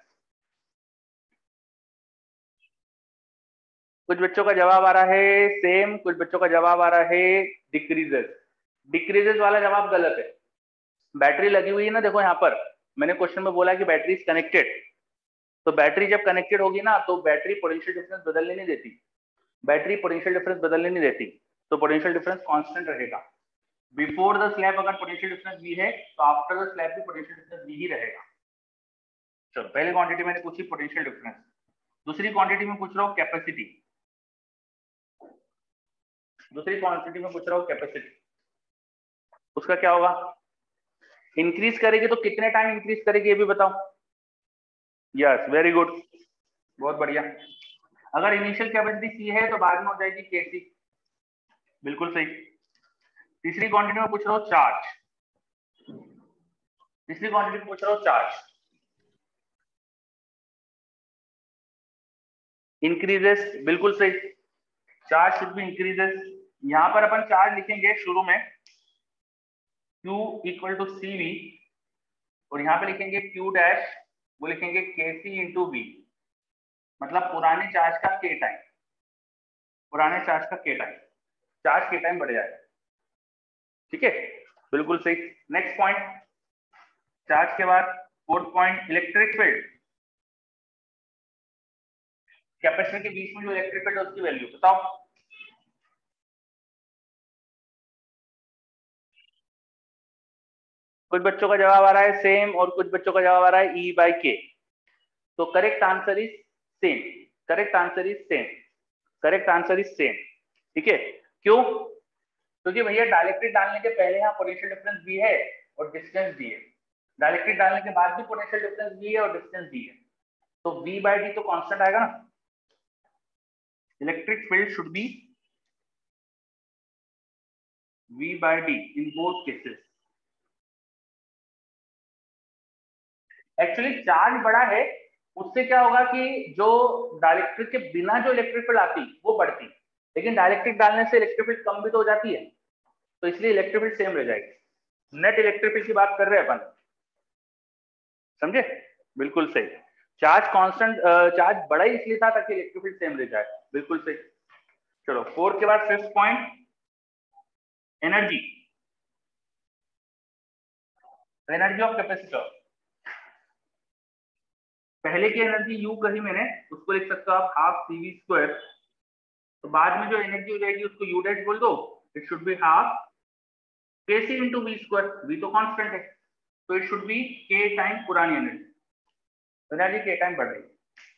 कुछ बच्चों का जवाब आ रहा है सेम, कुछ बच्चों का जवाब आ रहा है डिक्रीजेस। डिक्रीजेस वाला जवाब गलत है, बैटरी लगी हुई है ना, देखो यहाँ पर मैंने क्वेश्चन में बोला कि बैटरी इज कनेक्टेड, तो बैटरी जब कनेक्टेड होगी ना तो बैटरी पोटेंशियल डिफरेंस बदलने नहीं देती, बैटरी पोटेंशियल डिफरेंस बदलने नहीं देती, तो पोटेंशियल डिफरेंस कांस्टेंट रहेगा। बिफोर द स्लैब अगर पोटेंशियल डिफरेंस वी है तो आफ्टर द स्लैब भी पोटेंशियल डिफरेंस वी ही रहेगा। चलो, पहली क्वांटिटी मैंने पूछी पोटेंशियल डिफरेंस, दूसरी क्वांटिटी में पूछ रहा हूँ कैपेसिटी, दूसरी क्वांटिटी में पूछ रहा हूँ कैपेसिटी, उसका क्या होगा, इंक्रीज करेगी तो कितने टाइम इंक्रीज करेगी ये भी बताओ। यस, वेरी गुड, बहुत बढ़िया। अगर इनिशियल कैपेसिटी सी है तो बाद में हो जाएगी के सी, बिल्कुल सही। तीसरी क्वांटिटी में पूछ रहा हूँ चार्ज, तीसरी क्वांटिटी में पूछ रहा हूँ चार्ज, इंक्रीजेस, बिल्कुल सही, चार्ज शुड बी इंक्रीजेस। यहां पर अपन चार्ज लिखेंगे शुरू में Q equal to C V, और यहाँ पे लिखेंगे Q डैश, वो लिखेंगे के सी इंटू वी, मतलब पुराने चार्ज का के टाइम, पुराने चार्ज का के टाइम। चार्ज के टाइम बढ़ जाएगा। ठीक है, बिल्कुल सही। नेक्स्ट पॉइंट, चार्ज के बाद fourth point, electric field. Capacitor के बीच में जो इलेक्ट्रिक फील्ड है उसकी वैल्यू बताओ। कुछ बच्चों का जवाब आ रहा है सेम और कुछ बच्चों का जवाब आ रहा है ई बाई के। तो correct answer is same, correct answer is same, correct answer is same. ठीक है, क्यों? क्योंकि भैया डाइलेक्ट्रिक डालने के पहले यहाँ पोटेंशियल डिफरेंस भी है और डिस्टेंस भी है, डाइलेक्ट्रिक डालने के बाद भी पोटेंशियल डिफरेंस भी है और डिस्टेंस भी है, तो V बाई डी तो कांस्टेंट आएगा ना। Electric field should be V by d in both cases. Actually charge बड़ा है, उससे क्या होगा कि जो डाइलेक्ट्रिक के बिना जो इलेक्ट्रिक फील्ड आती वो बढ़ती, लेकिन डाइलेक्ट्रिक डालने से इलेक्ट्रिक फील्ड कम भी तो हो जाती है, तो इसलिए इलेक्ट्रिक फील्ड सेम रह जाएगी। नेट इलेक्ट्रिक फील्ड की बात कर रहे हैं अपन, समझे? बिल्कुल सही। चार्ज कांस्टेंट, चार्ज बड़ा ही इसलिए था ताकि इलेक्ट्रिक फील्ड सेम रह जाए। बिल्कुल सही। चलो फोर्थ के बाद fifth point, energy, energy of capacitor. पहले की एनर्जी यू कही मैंने, उसको लिख सकते हो आप हाफ सी वी स्क्वायर, तो बाद में जो एनर्जी हो जाएगी उसको यू डैश बोल दो, it should be half K C into V square, V तो कांस्टेंट है, तो it should be K time पुरानी एनर्जी। एनर्जी के टाइम बढ़ रही है,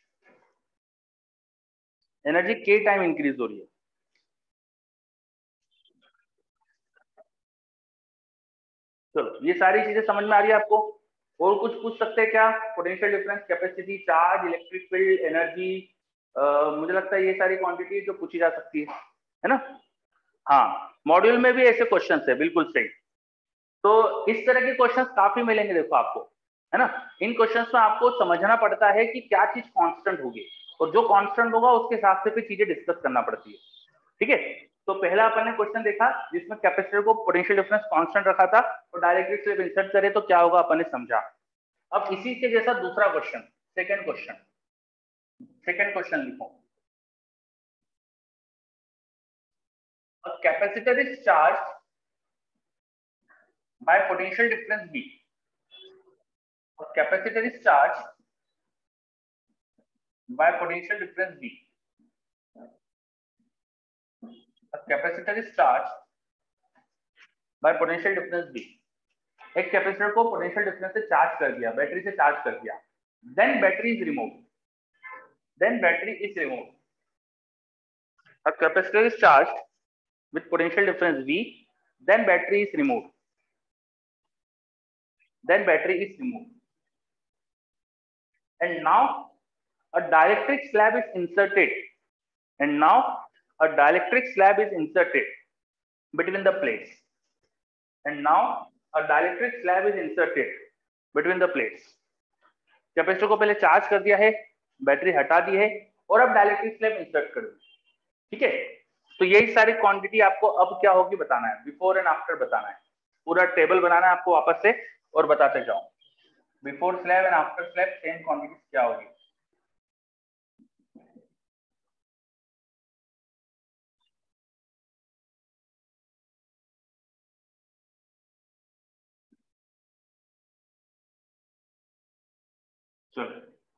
एनर्जी के टाइम इंक्रीज हो रही है। चलो ये सारी चीजें समझ में आ रही है आपको? और कुछ पूछ सकते हैं क्या? Potential difference, capacity, charge, electric field, energy, मुझे लगता है ये सारी क्वांटिटी जो पूछी जा सकती है, है ना? हाँ, मॉड्यूल में भी ऐसे क्वेश्चंस है, बिल्कुल सही। तो इस तरह के क्वेश्चंस काफी मिलेंगे देखो आपको, है ना? इन क्वेश्चंस में आपको समझना पड़ता है कि क्या चीज कांस्टेंट होगी, और जो कांस्टेंट होगा उसके हिसाब से फिर चीजें डिस्कस करना पड़ती है। ठीक है, तो पहला अपन ने क्वेश्चन देखा जिसमें कैपेसिटर को पोटेंशियल डिफरेंस कांस्टेंट रखा था और डायरेक्टली स्लैब इंसर्ट करे तो क्या होगा अपन ने समझा। अब इसी के जैसा दूसरा question, second question, second question लिखो। A capacitor is charged by potential difference V. A capacitor is charged by potential difference V. A capacitor is charged by potential difference V. एक कैपेसिटर को पोटेंशियल डिफरेंस से charge कर दिया, battery से charge कर दिया, then battery is remove, then battery is remove. A capacitor is charged with potential difference V, then battery is removed, then battery is removed, and now a dielectric slab is inserted, and now a dielectric slab is inserted between the plates, and now a dielectric slab is inserted between the plates. Capacitor को पहले charge कर दिया है, battery हटा दी है, और अब dielectric slab insert कर दी। ठीक है, तो यही सारी क्वांटिटी आपको अब क्या होगी बताना है, बिफोर एंड आफ्टर बताना है, पूरा टेबल बनाना है आपको वापस से और बताते जाओ before slab and after slab same quantity क्या होगी। चलो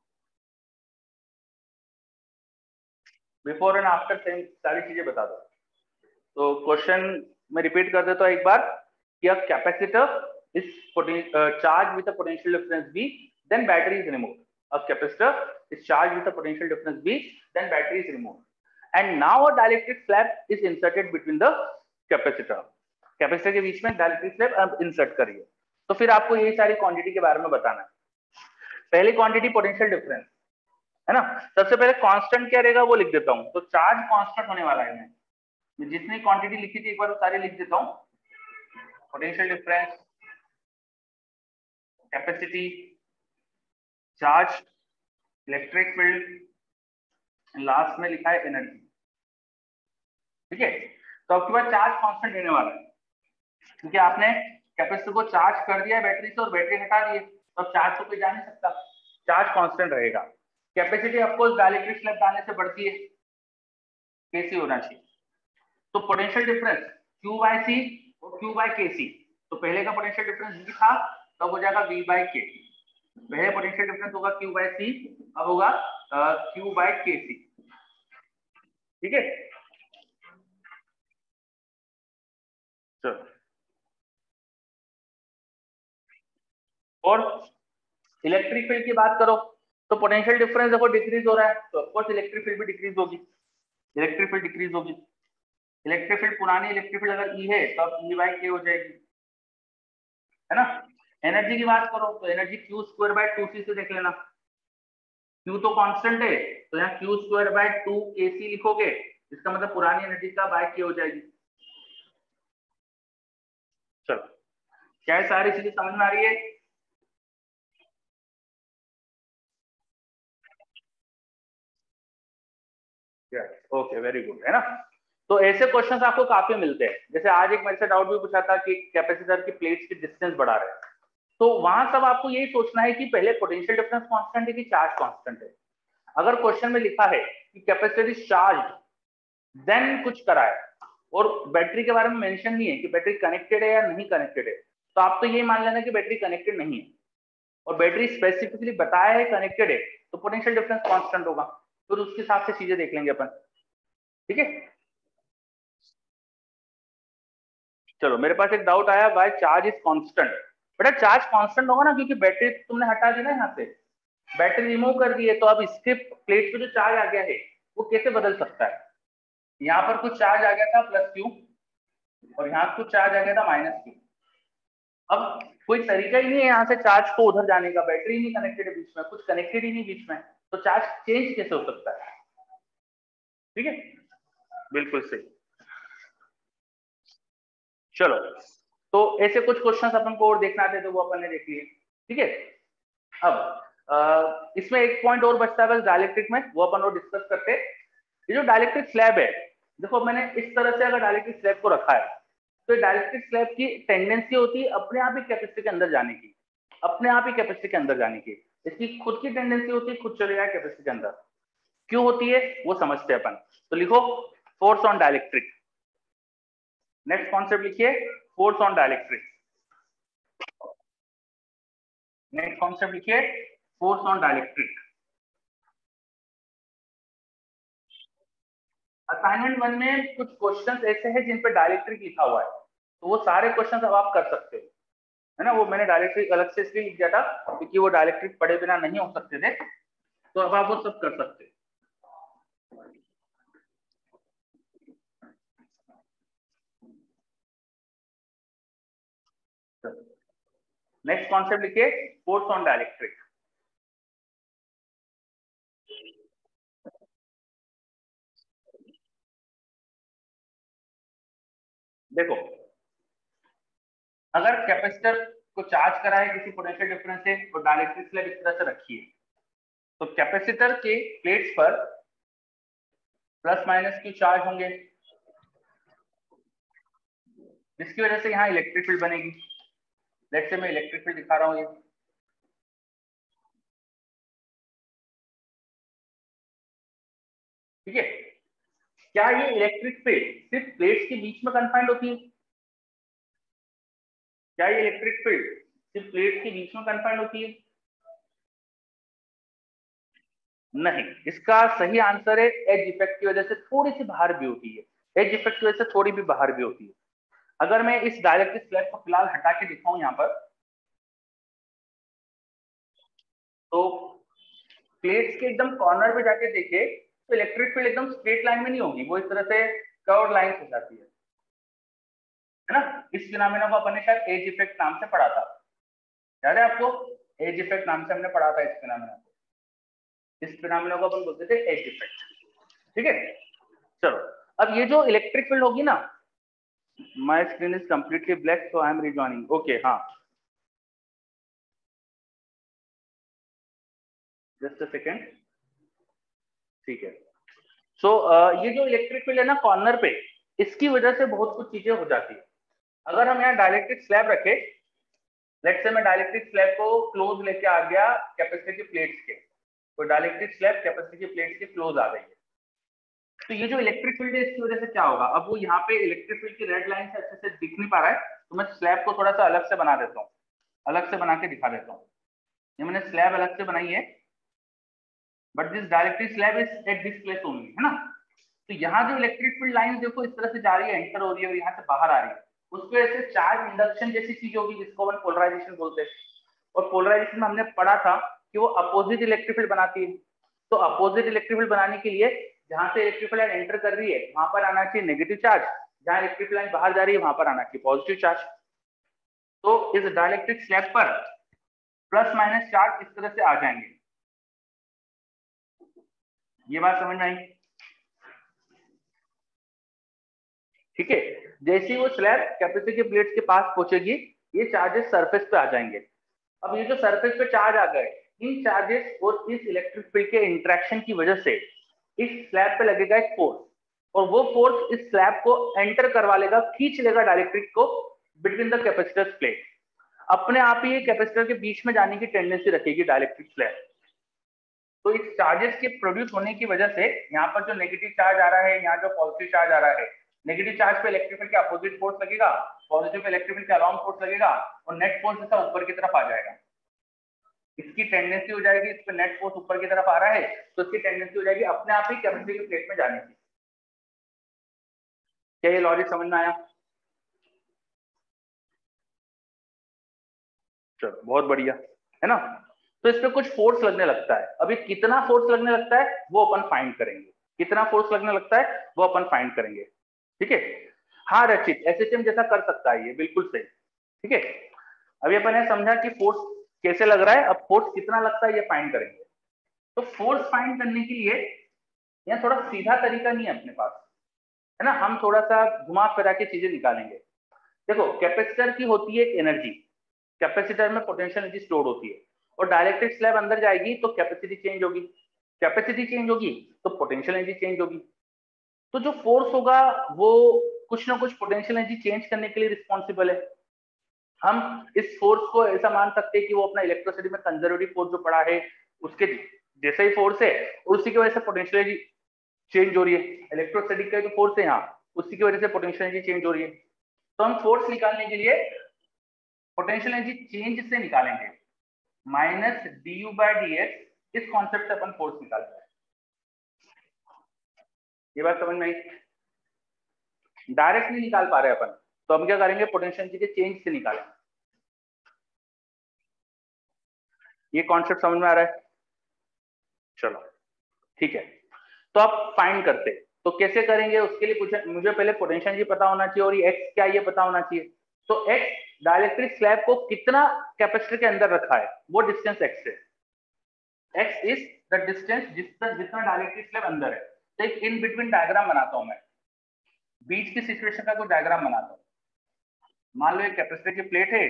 बिफोर एंड आफ्टर सेम सारी चीजें बता दो। तो क्वेश्चन में रिपीट कर देता हूं एक बार कि a capacitor is uh, charged with a potential difference V, then battery is removed. A capacitor is charged with a potential difference V, then battery is removed, and now a dielectric slab is inserted between the capacitor. Capacitor के बीच में dielectric slab insert करिए, तो फिर आपको यही सारी quantity के बारे में बताना है। पहली क्वांटिटी पोटेंशियल डिफरेंस है ना, सबसे पहले कांस्टेंट क्या रहेगा वो लिख देता हूं। तो चार्ज कांस्टेंट होने वाला है, मैं जितनी क्वांटिटी लिखी थी एक बार वो सारी लिख देता हूं। Potential difference, capacity, charge, electric field, last में लिखा है एनर्जी। ठीक है, तो आपके पास चार्ज कांस्टेंट रहने वाला है क्योंकि आपने कैपेसिटर को चार्ज कर दिया बैटरी से और बैटरी हटा दी, तो अब चार्ज तो कोई जा नहीं सकता, चार्ज कांस्टेंट रहेगा। Capacity of course dielectric slab डालने से बढ़ती है, कैसी होना चाहिए। तो potential difference Q by C और Q बाय के सी, तो पहले का पोटेंशियल डिफरेंस V था, तब हो जाएगा V बाय के। पहले पोटेंशियल डिफरेंस होगा Q बाय सी, अब होगा Q बाय के सी। ठीक है, चलो। और इलेक्ट्रिक फील्ड की बात करो तो पोटेंशियल डिफरेंस देखो डिक्रीज हो रहा है, तो ऑफ कोर्स इलेक्ट्रिक फील्ड भी डिक्रीज होगी, इलेक्ट्रिक फील्ड डिक्रीज होगी। इलेक्ट्रिक फील्ड, पुरानी इलेक्ट्रिक फील्ड अगर ई है तो अब ई बाय के हो जाएगी, है ना। एनर्जी की बात करो तो energy Q square by two C से देख लेना, क्यू तो कांस्टेंट है, तो यहाँ क्यू स्क्वायर बाय टू के सी लिखोगे, इसका मतलब पुरानी एनर्जी का बाय के हो जाएगी। चलो, क्या है, सारी चीजें समझ में आ रही है? ओके, वेरी गुड, है ना। तो ऐसे क्वेश्चंस आपको काफी मिलते हैं। जैसे आज एक मेरे से डाउट भी पूछा था कि कैपेसिटर की प्लेट्स की डिस्टेंस बढ़ा रहे हैं, तो वहां सब आपको यही सोचना है कि पहले पोटेंशियल डिफरेंस कांस्टेंट है कि चार्ज कांस्टेंट है। अगर क्वेश्चन में लिखा है कि कैपेसिटर इज चार्ज, देन कुछ करा है और बैटरी के बारे में मेंशन नहीं है कि बैटरी कनेक्टेड है या नहीं कनेक्टेड है, तो आप तो ये मान लेना कि बैटरी कनेक्टेड नहीं है, और बैटरी स्पेसिफिकली बताया है कनेक्टेड है, तो पोटेंशियल डिफरेंस कांस्टेंट होगा। फिर उसके हिसाब से चीजें देख लेंगे अपन। ठीक है, चलो। मेरे पास एक डाउट आया, वाई चार्ज इज कांस्टेंट। बेटा चार्ज कांस्टेंट होगा ना, क्योंकि बैटरी तुमने हटा दी ना यहाँ से, बैटरी रिमूव कर दी है, तो अब इसके प्लेट पे जो चार्ज आ गया है वो कैसे बदल सकता है। यहाँ पर कुछ चार्ज आ गया था प्लस क्यू, और यहाँ कुछ चार्ज आ गया था माइनस क्यू। अब कोई तरीका ही नहीं है यहाँ से चार्ज को उधर जाने का, बैटरी नहीं कनेक्टेड है बीच में, कुछ कनेक्टेड ही नहीं बीच में, तो चार्ज चेंज कैसे हो सकता है। ठीक है, बिल्कुल सही। चलो, तो ऐसे कुछ क्वेश्चंस अपन को और देखना थे, तो वो अपन ने देख लिए। ठीक है, अब आ, इसमें एक पॉइंट और बचता है बस डाइलेक्ट्रिक में, वो अपन और डिस्कस करते हैं। ये जो डाइलेक्ट्रिक स्लैब है, देखो मैंने इस तरह से अगर डाइलेक्ट्रिक स्लैब को रखा है, तो डाइलेक्ट्रिक स्लैब की टेंडेंसी होती है अपने आप ही कैपेसिटी के अंदर जाने की, अपने आप ही कैपेसिटी के अंदर जाने की। इसकी खुद की टेंडेंसी होती है खुद चले जाए कैपेसिटी के अंदर। क्यों होती है वो समझते हैं अपन। तो लिखो force on dielectric. Next concept लिखिए, force on dielectric. Next concept लिखिए, force on dielectric. Assignment one में कुछ क्वेश्चंस ऐसे हैं जिन पे डाइलेक्ट्रिक लिखा हुआ है, तो वो सारे क्वेश्चंस अब आप कर सकते हो, है ना। वो मैंने डाइलेक्ट्रिक अलग से इसलिए लिख दिया था क्योंकि वो डाइलेक्ट्रिक पढ़े बिना नहीं हो सकते थे, तो अब आप वो सब कर सकते हो। नेक्स्ट कॉन्सेप्ट लिखिए, फोर्स ऑन डाइलेक्ट्रिक। देखो, अगर कैपेसिटर को चार्ज करा है किसी पोटेंशियल डिफरेंस से और डाइलेक्ट्रिक स्लैब इस तरह से रखी है, तो कैपेसिटर के प्लेट्स पर प्लस माइनस क्यू चार्ज होंगे, जिसकी वजह से यहाँ इलेक्ट्रिक फील्ड बनेगी। लेट्स से मैं इलेक्ट्रिक फील्ड दिखा रहा हूँ, ये ठीक है। क्या ये इलेक्ट्रिक फील्ड सिर्फ प्लेट्स के बीच में कन्फाइंड होती है? क्या ये इलेक्ट्रिक फील्ड सिर्फ प्लेट्स के बीच में कन्फाइंड होती है? नहीं, इसका सही आंसर है एज इफेक्ट की वजह से थोड़ी सी बाहर भी होती है, एज इफेक्ट की वजह से थोड़ी भी बाहर भी होती है। अगर मैं इस डाइलेक्ट्रिक स्लैब को फिलहाल हटा के दिखाऊं यहाँ पर, तो प्लेट्स के एकदम कॉर्नर पे जाके देखे तो इलेक्ट्रिक फील्ड एकदम स्ट्रेट लाइन में नहीं होगी, वो इस तरह से कर्व लाइन हो जाती है है ना। इस फिनोमेना को अपन ने शायद एज इफेक्ट नाम से पढ़ा था, याद है आपको? एज इफेक्ट नाम से हमने पढ़ा था इस फिनोमेना को। इस फिनोमेना को अपन बोलते थे एज इफेक्ट। ठीक है, चलो। अब ये जो इलेक्ट्रिक फील्ड होगी ना, my screen is completely black so I am rejoining. Okay, हाँ, जस्ट अ सेकेंड। ठीक है, सो so, uh, ये जो इलेक्ट्रिक फील्ड है ना कॉर्नर पे, इसकी वजह से बहुत कुछ चीजें हो जाती है। अगर हम यहाँ डाइलेक्ट्रिक स्लैब रखे, लेट्स से मैं डाइलेक्ट्रिक स्लैब को क्लोज लेके आ गया कैपेसिटर की प्लेट्स के, तो डाइलेक्ट्रिक स्लैब कैपेसिटर की प्लेट्स के क्लोज आ गई है। तो ये जो इलेक्ट्रिक फील्ड है इसकी वजह से क्या होगा, अब वो यहाँ पे इलेक्ट्रिक फील्ड की रेड लाइन से अच्छे से दिख नहीं पा रहा है, तो मैं स्लैब को थोड़ा सा अलग से बना देता हूँ, अलग से बना के दिखा देता हूँ। ये मैंने स्लैब अलग से बनाई है, but this dielectric slab is at this place only, है ना। तो यहाँ जो इलेक्ट्रिक फील्ड लाइन देखो इस तरह से जा रही है, एंटर हो रही है और यहाँ से बाहर आ रही है, उसकी वजह से चार्ज इंडक्शन जैसी चीज होगी जिसको हम पोलराइजेशन बोलते हैं। और पोलराइजेशन में हमने पढ़ा था कि वो अपोजिट इलेक्ट्रिक फील्ड बनाती है। तो अपोजिट इलेक्ट्रिक फील्ड बनाने के लिए जहां से इलेक्ट्रिक फील्ड लाइन एंटर कर रही है वहां पर आना चाहिए नेगेटिव चार्ज, जहां इलेक्ट्रिक फील्ड लाइन बाहर जा रही है वहां पर आना चाहिए पॉजिटिव चार्ज। तो इस डाइलेक्ट्रिक स्लैब पर प्लस माइनस चार्ज इस तरह से आ जाएंगे। ये बात समझ में आई? ठीक है, जैसे ही वो स्लैब कैपेसिटी प्लेट्स के पास पहुंचेगी ये चार्जेस सरफेस पे आ जाएंगे। अब ये जो सरफेस पे चार्ज आ गए, इन चार्जेस और इस इलेक्ट्रिक फील्ड के इंटरेक्शन की वजह से इस स्लैब पे लगेगा एक फोर्स, और वो फोर्स इस स्लैब को एंटर करवा लेगा, खींच लेगा डाइलेक्ट्रिक को बिटवीन द कैपेसिटर्स प्लेट। अपने आप ही ये कैपेसिटर के बीच में जाने की टेंडेंसी रखेगी डाइलेक्ट्रिक स्लैब। तो इस चार्जेस के प्रोड्यूस होने की वजह से यहाँ पर जो नेगेटिव चार्ज आ रहा है, यहाँ जो पॉजिटिव चार्ज आ रहा है, नेगेटिव चार्ज पे इलेक्ट्रिक फील्ड के अपोजिट फोर्स लगेगा, पॉजिटिव पे इलेक्ट्रिक फील्ड के अलोंग फोर्स लगेगा, और नेट फोर्स जैसा ऊपर की तरफ आ जाएगा। इसकी टेंडेंसी हो जाएगी, इस पे नेट फोर्स ऊपर की तरफ आ रहा है तो इसकी टेंडेंसी हो जाएगी अपने आप ही कैपेसिटी की प्लेट में जाने की। क्या ये लॉजिक समझ में आया? चलो बहुत बढ़िया, है ना। तो इस पे कुछ फोर्स लगने लगता है, अभी कितना फोर्स लगने लगता है वो अपन फाइंड करेंगे, कितना फोर्स लगने लगता है वो अपन फाइंड करेंगे। ठीक है, हाँ रचित एसएचएम जैसा कर सकता है ये, बिल्कुल सही। ठीक है, अभी अपन ने समझा कि फोर्स कैसे लग रहा है, अब फोर्स कितना लगता है ये फाइंड करेंगे। तो फोर्स फाइंड करने के लिए यहाँ थोड़ा सीधा तरीका नहीं है अपने पास, है ना, हम थोड़ा सा घुमा फिरा के चीजें निकालेंगे। देखो कैपेसिटर की होती है एक एनर्जी, कैपेसिटर में पोटेंशियल एनर्जी स्टोर होती है, और डाइलेक्ट्रिक स्लैब अंदर जाएगी तो कैपेसिटी चेंज होगी, कैपेसिटी चेंज होगी तो पोटेंशियल एनर्जी चेंज होगी। तो जो फोर्स होगा वो कुछ ना कुछ पोटेंशियल एनर्जी चेंज करने के लिए रिस्पॉन्सिबल है। हम इस फोर्स को ऐसा मान सकते हैं कि वो अपना इलेक्ट्रिसिटी में कंजर्वेटिव फोर्स जो पड़ा है उसके जैसा ही फोर्स है, और उसी की वजह से पोटेंशियल एनर्जी चेंज हो रही है। इलेक्ट्रोस्टैटिक का जो फोर्स है यहाँ, उसी की वजह से पोटेंशियल एनर्जी चेंज हो रही है। तो हम फोर्स निकालने के लिए पोटेंशियल एनर्जी चेंज से निकालेंगे, minus D U by D x, इस कॉन्सेप्ट से अपन फोर्स निकालेंगे। ये बात समझ में आई? डायरेक्ट नहीं निकाल पा रहे अपन, तो हम क्या करेंगे, पोटेंशियल एनर्जी के चेंज से निकालेंगे। ये कॉन्सेप्ट समझ में आ रहा है? चलो ठीक है, तो आप फाइंड करते, तो कैसे करेंगे उसके लिए पूछे, मुझे पहले पोटेंशियल एनर्जी पता होना चाहिए और ये एक्स क्या ये पता होना चाहिए। तो एक्स डाइलेक्ट्रिक स्लैब को कितना कैपेसिटर के अंदर रखा है वो डिस्टेंस एक्स है। एक्स इज द डिस्टेंस जितना जितना डाइलेक्ट्रिक स्लैब अंदर है। तो एक इन बिटवीन डायग्राम बनाता हूं मैं, बीच की सिचुएशन का कोई डायग्राम बनाता हूं। मान लो एक कैपेसिटर की प्लेट है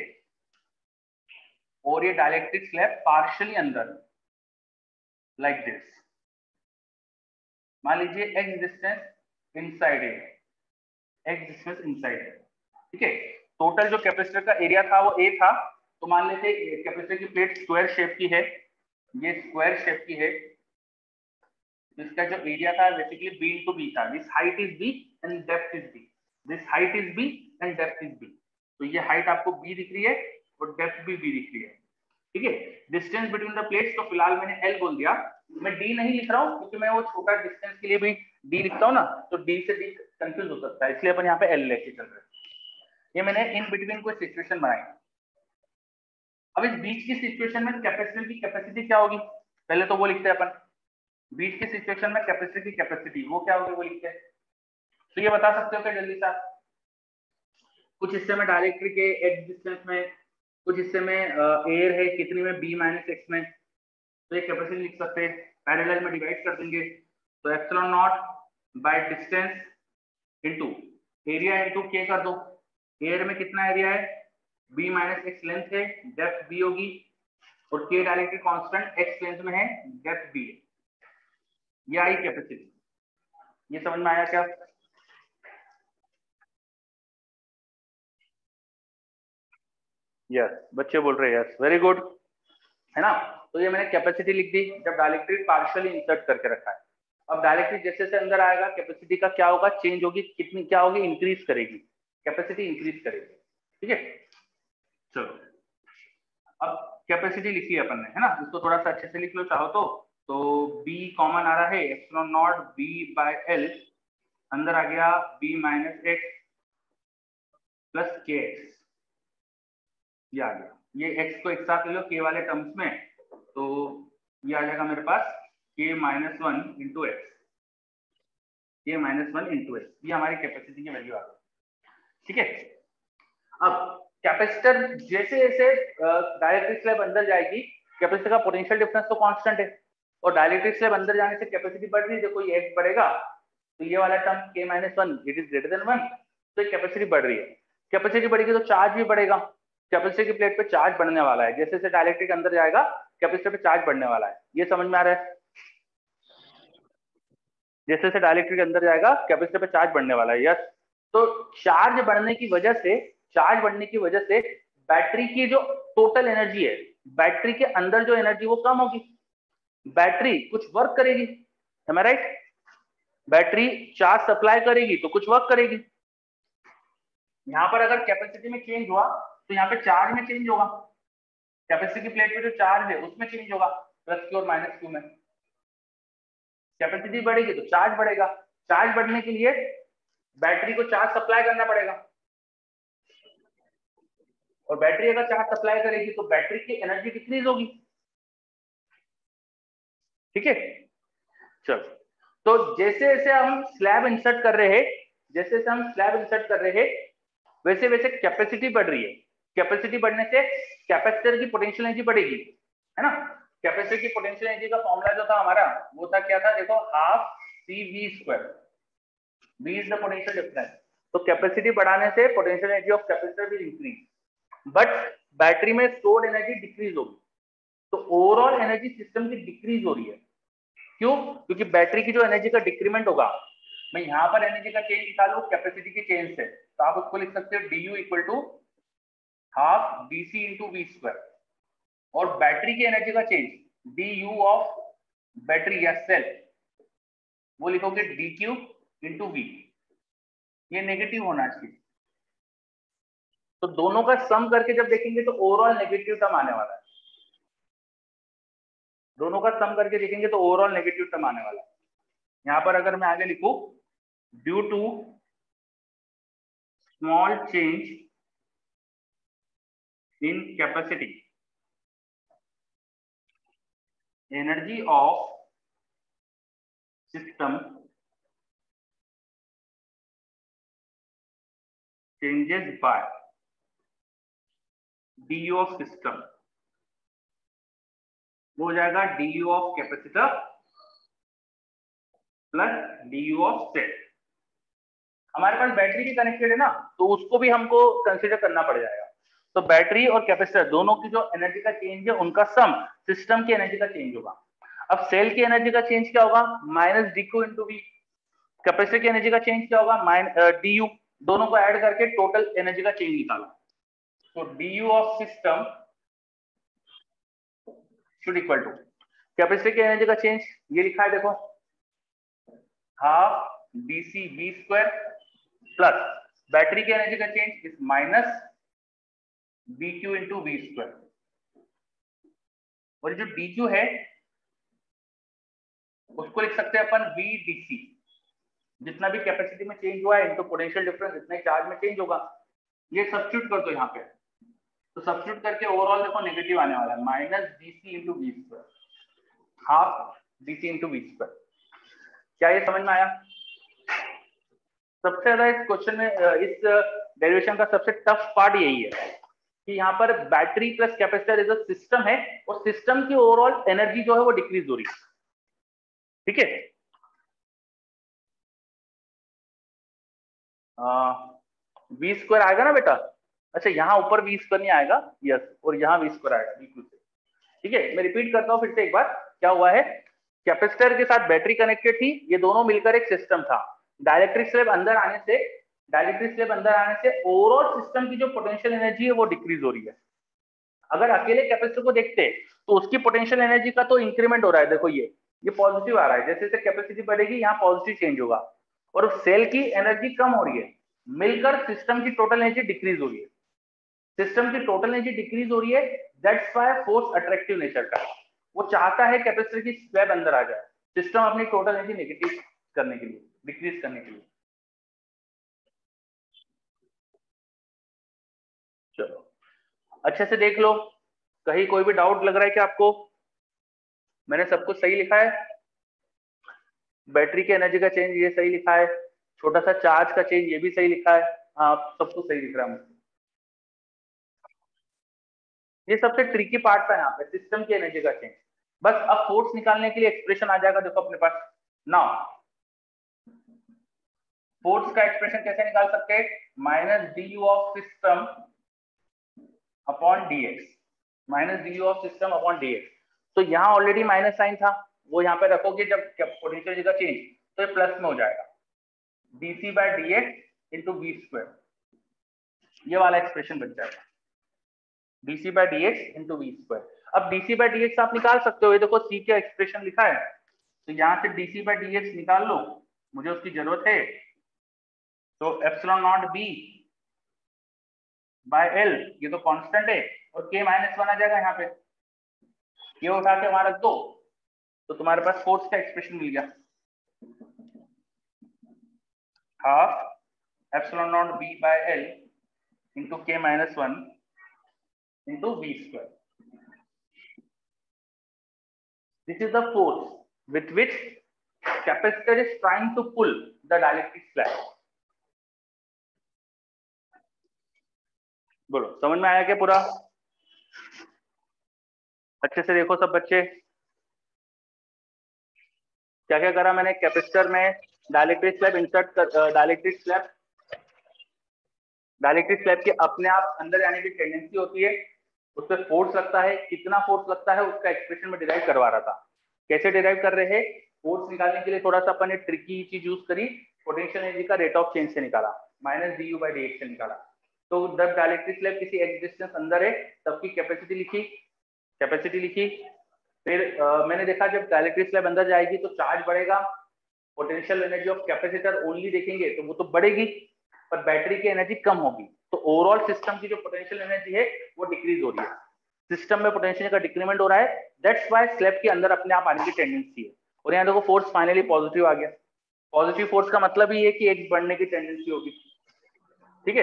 और ये डाइलेक्ट्रिक स्लैब पार्शियली अंदर, लाइक दिस। मान लीजिए एक्स डिस्टेंस इनसाइड है, एक्स डिस्टेंस इनसाइड है। ठीक है, टोटल जो कैपेसिटर का एरिया था वो ए था, तो मान लेते कैपेसिटर की प्लेट स्क्वायर शेप की है, ये स्क्वायर शेप की है, इसका जो एरिया था बेसिकली बी इंटू बी था, this height is b and depth is b, this height is b and depth is b. तो ये हाइट आपको बी दिख रही है और डेप्थ भी बी दिख रही है। ठीक है, डिस्टेंस बिटवीन द प्लेट्स तो फिलहाल मैंने एल बोल दिया, मैं डी नहीं लिख रहा हूँ क्योंकि मैं वो छोटा डिस्टेंस के लिए भी डी लिखता हूँ ना, तो डी से डी कंफ्यूज हो सकता है, इसलिए अपन यहाँ पे एल लेके चल रहे हैं। ये मैंने इन बिटवीन कोई सिचुएशन बनाई। अब इस बीच की सिचुएशन में कैपेसिटर की कैपेसिटी क्या होगी, पहले तो वो लिखते हैं अपन, बीच की सिचुएशन में कैपेसिटर की कैपेसिटी वो क्या होगी वो लिखते हैं। तो ये बता सकते हो क्या जल्दी से? कुछ हिस्से में डायरेक्ट्रिक के एक्स डिस्टेंस में, कुछ हिस्से में एयर है कितनी में, बी माइनस एक्स में, तो ये कैपेसिटी लिख सकते हैं, पैरेलल में डिवाइड कर देंगे, तो epsilon naught by distance into area into K कर दो। एयर में कितना एरिया है, बी माइनस एक्स लेंथ है, डेप्थ बी होगी, और के डायरेक्ट्रिक कांस्टेंट एक्स लेंथ में है, डेप्थ बी है। ये आई कैपेसिटी। ये समझ में आया क्या? यस, बच्चे बोल रहे हैं यस, वेरी गुड, है ना। तो ये मैंने कैपेसिटी लिख दी जब डाइलेक्ट्रिक पार्शियली इंसर्ट करके रखा है। अब डायरेक्टली जैसे जैसे अंदर आएगा कैपेसिटी का क्या होगा, चेंज होगी, कितनी क्या होगी, इंक्रीज करेगी, कैपेसिटी इंक्रीज करेगी। ठीक है, चलो अब कैपेसिटी लिखी है अपन ने, है ना, इसको थोड़ा सा अच्छे से लिख लो चाहो तो तो B कॉमन आ रहा है, epsilon naught B by L, अंदर आ गया B minus X plus K X, ये आ गया, ये x को एक साथ ले लो k वाले टर्म्स में, तो ये आ जाएगा मेरे पास k minus one into X, K minus one into X, ये हमारी कैपेसिटी की वैल्यू आ गई। ठीक है, अब कैपेसिटर जैसे जैसे डाइलेक्ट्रिक स्लैब अंदर जाएगी, कैपेसिटर का पोटेंशियल डिफरेंस तो कांस्टेंट है, और डाइलेक्ट्रिक स्लैब अंदर जाने से कैपेसिटी बढ़ रही है, देखो ये x बढ़ेगा तो ये वाला term k minus one it is greater than one, तो ये कैपेसिटी बढ़ रही है, कैपेसिटी बढ़ेगी तो चार्ज भी बढ़ेगा, कैपेसिटर की प्लेट पे चार्ज बढ़ने वाला है, जैसे जैसे डाइलेक्ट्रिक अंदर जाएगा कैपेसिटर पे चार्ज बढ़ने वाला है, ये समझ में आ रहा है, जैसे जैसे डाइलेक्ट्रिक अंदर जाएगा कैपेसिटर पे चार्ज बढ़ने वाला है, यस। तो चार्ज बढ़ने की वजह से चार्ज बढ़ने की वजह से बैटरी की जो टोटल एनर्जी है, बैटरी के अंदर जो एनर्जी वो कम होगी, बैटरी कुछ वर्क करेगी, am I right? Battery charge supply करेगी तो कुछ वर्क करेगी, यहाँ पर अगर कैपेसिटी में चेंज हुआ तो यहाँ पे चार्ज में चेंज होगा, कैपेसिटी की प्लेट पे जो चार्ज है उसमें चेंज होगा, प्लस क्यू और माइनस क्यू में, कैपेसिटी बढ़ेगी तो चार्ज बढ़ेगा, चार्ज बढ़ने के लिए बैटरी को चार्ज सप्लाई करना पड़ेगा, और बैटरी अगर चार्ज सप्लाई करेगी तो बैटरी की एनर्जी डिक्रीज होगी। ठीक है, चलो, तो जैसे जैसे हम स्लैब इंसर्ट कर रहे हैं जैसे जैसे हम स्लैब इंसर्ट कर रहे हैं वैसे वैसे कैपेसिटी बढ़ रही है, कैपेसिटी बढ़ने से कैपेसिटर की पोटेंशियल एनर्जी बढ़ेगी, है ना, कैपेसिटर की पोटेंशियल एनर्जी का फॉर्मूला जो था हमारा वो था, क्या था, देखो half C V square, V is the potential difference, तो कैपेसिटी बढ़ाने से potential energy of capacitor will increase, but battery में स्टोर्ड एनर्जी डिक्रीज होगी, तो ओवरऑल एनर्जी सिस्टम की डिक्रीज हो रही है, क्यों, क्योंकि बैटरी की जो एनर्जी का डिक्रीमेंट होगा, मैं यहाँ पर एनर्जी का चेंज निकालू कैपेसिटी के चेंज से, तो आप उसको लिख सकते हो du equal to half D C into V square, और बैटरी की एनर्जी का चेंज du ऑफ बैटरी या सेल, वो लिखोगे dq इंटू वी, ये नेगेटिव होना चाहिए, तो दोनों का सम करके जब देखेंगे तो ओवरऑल नेगेटिव टर्म आने वाला है, दोनों का सम करके देखेंगे तो ओवरऑल नेगेटिव टर्म आने वाला है। यहां पर अगर मैं आगे लिखूं due to small change in capacity energy of system changes by du of system, वो हो जाएगा du of capacitor plus du of cell. हमारे पास बैटरी भी कनेक्टेड है ना, तो उसको भी हमको कंसीडर करना पड़ जाएगा, तो बैटरी और कैपेसिटर दोनों की जो एनर्जी का चेंज है उनका सम सिस्टम की एनर्जी का चेंज होगा। अब सेल की एनर्जी का चेंज क्या होगा, minus D Q into V, capacitor की एनर्जी का चेंज क्या होगा, माइनस डी यू, दोनों को ऐड करके टोटल एनर्जी का चेंज निकालो, तो D U of system should equal to capacitor की एनर्जी का चेंज, ये लिखा है देखो, half D C V square plus battery की एनर्जी का change is minus B Q into V square, और जो डी क्यू है उसको लिख सकते हैं अपन वी डी सी, जितना भी कैपेसिटी में चेंज हुआ है इनटू पोटेंशियल डिफरेंस इतना ही चार्ज में चेंज होगा, ये सब्स्टिट्यूट कर दो यहाँ पे, तो सब्स्टिट्यूट करके ओवरऑल देखो नेगेटिव आने वाला है, minus D C into V square, half D C into V square. क्या ये समझ में आया? सबसे ज्यादा इस क्वेश्चन में इस डेरिवेशन का सबसे टफ पार्ट यही है कि यहाँ पर battery plus capacitor is a system है, और सिस्टम की ओवरऑल एनर्जी जो है वो डिक्रीज हो रही है। ठीक है, वी स्क्वायर आएगा ना बेटा, अच्छा यहाँ ऊपर वी स्क्वायर नहीं आएगा, यस, और यहाँ वी स्क्वायर आएगा बिल्कुल से। ठीक है, मैं रिपीट करता हूँ फिर से एक बार, क्या हुआ है, कैपेसिटर के साथ बैटरी कनेक्टेड थी, ये दोनों मिलकर एक सिस्टम था, डाइलेक्ट्रिक स्लैब अंदर आने से डाइलेक्ट्रिक स्लैब अंदर आने से ओवरऑल सिस्टम की जो पोटेंशियल एनर्जी है वो डिक्रीज हो रही है। अगर अकेले कैपेसिटर को देखते तो उसकी पोटेंशियल एनर्जी का तो इंक्रीमेंट हो रहा है, देखो ये ये पॉजिटिव आ रहा है, जैसे जैसे कैपेसिटी बढ़ेगी यहाँ पॉजिटिव चेंज होगा, और सेल की एनर्जी कम हो रही है, मिलकर सिस्टम की टोटल एनर्जी डिक्रीज हो रही है। सिस्टम की टोटल एनर्जी डिक्रीज हो रही है, that's why force attractive nature का है। वो चाहता है कैपेसिटर की स्लैब अंदर आ जाए, सिस्टम अपनी टोटल एनर्जी नेगेटिव करने के लिए, डिक्रीज करने के लिए। चलो अच्छे से देख लो, कहीं कोई भी डाउट लग रहा है कि आपको? मैंने सब कुछ सही लिखा है? बैटरी की एनर्जी का चेंज ये सही लिखा है, छोटा सा चार्ज का चेंज ये भी सही लिखा है। हाँ सब कुछ सही लिख रहा है मुझे। ये सबसे ट्रिकी पार्ट था यहाँ पे, सिस्टम की एनर्जी का चेंज। बस अब फोर्स निकालने के लिए एक्सप्रेशन आ जाएगा, देखो अपने पास नाउ। फोर्स का एक्सप्रेशन कैसे निकाल सकते हैं? Minus D U of system upon D X, minus D U of system upon D X. तो यहाँ ऑलरेडी माइनस साइन था, वो यहाँ पे रखोगे जब पोटेंशियल का चेंज, तो ये प्लस में हो जाएगा, DC by D X into V square, ये वाला एक्सप्रेशन बन जाएगा, DC by D X into V square. अब डीसी बाय डी एक्स आप निकाल सकते हो, ये देखो सी का एक्सप्रेशन लिखा है, तो यहाँ से डीसी बाय डी एक्स निकाल लो, मुझे उसकी जरूरत है। तो epsilon naught B by L, ये तो कांस्टेंट है, और के माइनस वन आ जाएगा यहाँ पे, ये उठा के वहां रख दो, तो तुम्हारे पास फोर्स का एक्सप्रेशन मिल गया, half epsilon naught B by L into K minus one into V square. This is the force with which capacitor is trying to pull the dielectric slab. बोलो समझ में आया क्या पूरा? अच्छे से देखो सब बच्चे, क्या क्या करा मैंने कैपेसिटर में, डाइलेक्ट्रिक स्लैब इंसर्ट कर, डाइलेक्ट्रिक स्लैब डाइलेक्ट्रिक स्लैब के अपने आप अंदर जाने की टेंडेंसी होती है, उस पर फोर्स लगता है, कितना फोर्स लगता है उसका एक्सप्रेशन में डिराइव करवा रहा था। कैसे डिराइव कर रहे हैं? फोर्स निकालने के लिए थोड़ा सा अपन ने ट्रिकी चीज यूज करी, पोटेंशियल एनर्जी का रेट ऑफ चेंज से निकाला, minus D U by D X से निकाला। तो जब डाइलेक्ट्रिक स्लैब किसी एक्स डिस्टेंस अंदर है तब की कैपेसिटी लिखी, कैपेसिटी लिखी। फिर आ, मैंने देखा जब डाइलेक्ट्रिक स्लैब अंदर जाएगी तो चार्ज बढ़ेगा, potential energy of capacitor only देखेंगे तो वो तो बढ़ेगी, पर बैटरी की एनर्जी कम होगी, तो ओवरऑल सिस्टम की जो पोटेंशियल एनर्जी है वो डिक्रीज हो रही है, सिस्टम में पोटेंशियल का डिक्रीमेंट हो रहा है, दैट्स व्हाई स्लैब के अंदर अपने आप आने की टेंडेंसी है। और यहाँ देखो फोर्स फाइनली पॉजिटिव आ गया, पॉजिटिव फोर्स का मतलब ही है कि एक्स बढ़ने की टेंडेंसी होगी, ठीक है।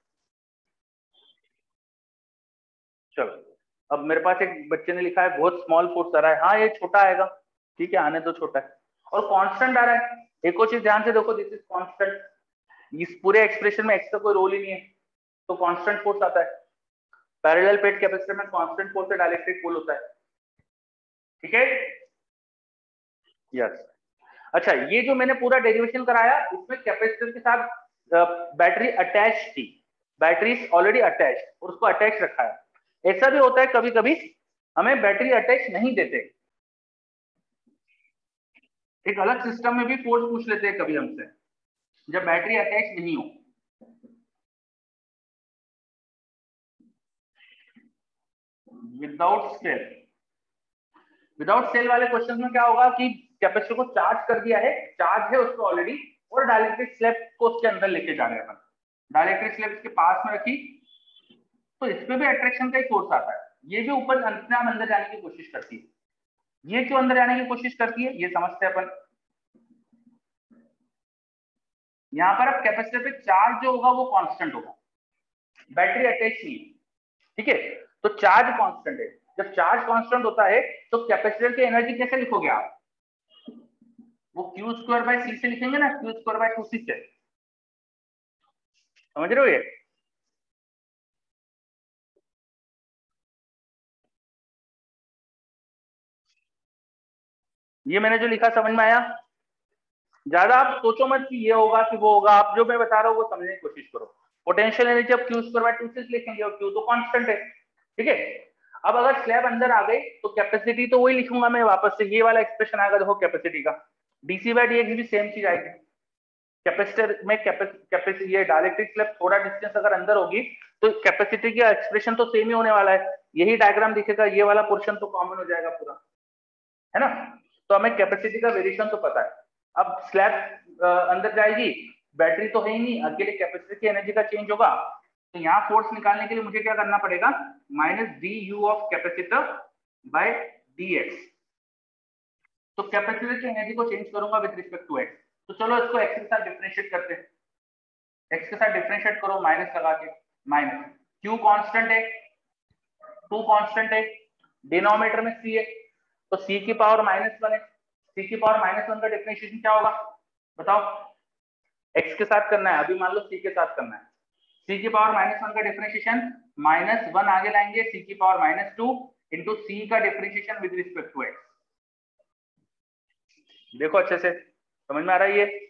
चलो अब मेरे पास एक बच्चे ने लिखा है बहुत स्मॉल फोर्स आ रहा है, हाँ ये छोटा आएगा, ठीक है आने तो छोटा है, और कांस्टेंट आ रहा है। एक और चीज ध्यान से देखो, दिस इज कांस्टेंट, इस पूरे एक्सप्रेशन में एक्स का कोई रोल ही नहीं है, तो कांस्टेंट फोर्स आता है। पैरेलल प्लेट कैपेसिटर में कांस्टेंट फोर्स से डाइलेक्ट्रिक पुल होता है, ठीक है। यस अच्छा, ये जो मैंने पूरा डेरिवेशन कराया इसमें कैपेसिटर के साथ बैटरी अटैच थी, बैटरी ऑलरेडी अटैच और उसको अटैच रखा है। ऐसा भी होता है कभी कभी हमें बैटरी अटैच नहीं देते, एक अलग सिस्टम में भी फोर्स पूछ लेते हैं कभी हमसे जब बैटरी अटैच नहीं हो। विदाउट सेल, विदाउट सेल वाले क्वेश्चन में क्या होगा कि कैपेसिटर को चार्ज कर दिया है, चार्ज है उसको ऑलरेडी, और डाइलेक्ट्रिक स्लैब को उसके अंदर लेके जा रहे हैं अपन, डाइलेक्ट्रिक स्लैब इसके पास में रखी, तो इसमें भी अट्रैक्शन का ही फोर्स आता है, ये भी ऊपर अंतरा अंदर जाने की कोशिश करती है। ये क्यों अंदर जाने की कोशिश करती है ये समझते हैं अपन। यहाँ पर अब कैपेसिटर पे चार्ज जो होगा वो कांस्टेंट होगा, बैटरी अटैच नहीं, ठीक है। तो चार्ज कांस्टेंट है, जब चार्ज कांस्टेंट होता है तो कैपेसिटर की एनर्जी कैसे लिखोगे आप? वो क्यू स्क्वायर बाय सी से लिखेंगे ना, Q square by two C से, समझ रहे हो? ये ये मैंने जो लिखा समझ में आया? ज्यादा आप सोचो मत कि ये होगा कि वो होगा, आप जो मैं बता रहा हूँ वो समझने की कोशिश करो। पोटेंशियल एनर्जी अब Q square by two C लिखेंगे और क्यू तो कांस्टेंट है, ठीक है। अब अगर स्लैब अंदर आ गई तो कैपेसिटी तो वही लिखूंगा मैं वापस से, ये वाला एक्सप्रेशन आएगा देखो कैपेसिटी का, डीसी बाय डीएक्स भी सेम चीज आएगी। कैपेसिटर में कैपेसिटी, ये डाइलेक्ट्रिक स्लैब थोड़ा डिस्टेंस अगर अंदर होगी तो कैपेसिटी का एक्सप्रेशन तो सेम ही होने वाला है, यही डायग्राम दिखेगा, ये वाला पोर्शन तो कॉमन हो जाएगा पूरा, है ना। तो हमें कैपेसिटी का वेरिएशन तो पता है। अब स्लैब अंदर जाएगी, बैटरी तो है ही नहीं, अकेले कैपेसिटी की एनर्जी का चेंज होगा। तो यहाँ फोर्स निकालने के लिए मुझे क्या करना पड़ेगा, minus D U of capacitor by D X. तो कैपेसिटर की एनर्जी को चेंज करूंगा विद रिस्पेक्ट टू एक्स। तो चलो इसको एक्स के साथ डिफरेंशिएट करते हैं। एक्स के साथ डिफरेंशिएट करो माइनस लगा के, माइनस क्यू कांस्टेंट है, टू कांस्टेंट है, डिनोमिनेटर में सी है, तो सी की पावर माइनस वन है। सी की पावर माइनस वन का डिफरेंशिएशन क्या होगा बताओ? एक्स के साथ करना है, अभी मान लो सी के साथ करना है। सी की पावर माइनस वन का डिफरेंशिएशन माइनस वन आगे लाएंगे, सी की power minus two into C का differentiation with respect to X. देखो अच्छे से समझ में आ रहा है? ये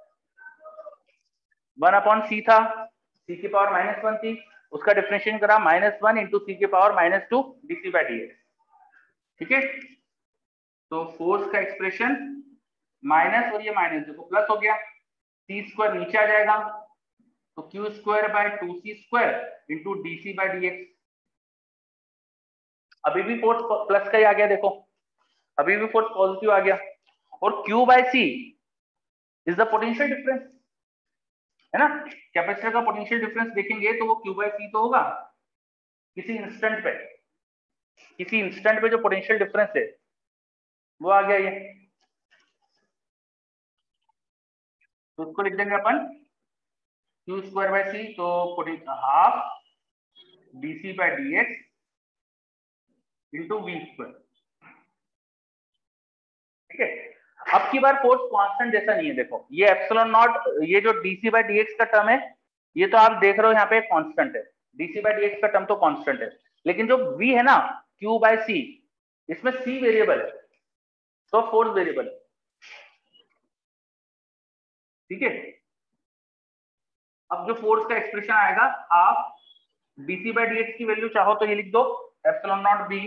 वन अपॉन सी था, सी की पावर माइनस वन थी, उसका डिफरेंशिएशन करा माइनस वन इंटू सी की power minus two DC by D X. ठीक है, तो फोर्स का एक्सप्रेशन माइनस और ये माइनस देखो प्लस हो गया, सी स्क्वायर नीचे आ जाएगा, तो Q square by two C square into D C by D X. अभी भी फोर्स प्लस का ही आ गया, देखो अभी भी फोर्स पॉजिटिव आ गया। और Q by C is the potential difference, है ना? कैपेसिटर का पोटेंशियल डिफरेंस देखेंगे तो वो क्यू बाय सी तो होगा किसी इंस्टेंट पे, किसी इंस्टेंट पे जो पोटेंशियल डिफरेंस है वो आ गया ये। तो उसको लिख देंगे अपन क्यू स्क्वायर बाय सी, तो half D C by D X into V square. ठीक है, अब की बार फोर्स कांस्टेंट जैसा नहीं है, देखो ये एप्सिलॉन नॉट, ये जो डीसी बाय डीएक्स का टर्म है ये तो आप देख रहे हो यहाँ पे कांस्टेंट है, डीसी बाय डीएक्स का टर्म तो कांस्टेंट है, लेकिन जो वी है ना क्यू बाय सी, इसमें सी वेरिएबल है तो फोर्स वेरिएबल है। ठीक है, अब जो फोर्स का एक्सप्रेशन आएगा हाफ डीसी बाय डीएक्स की वैल्यू चाहो तो ये लिख दो epsilon naught B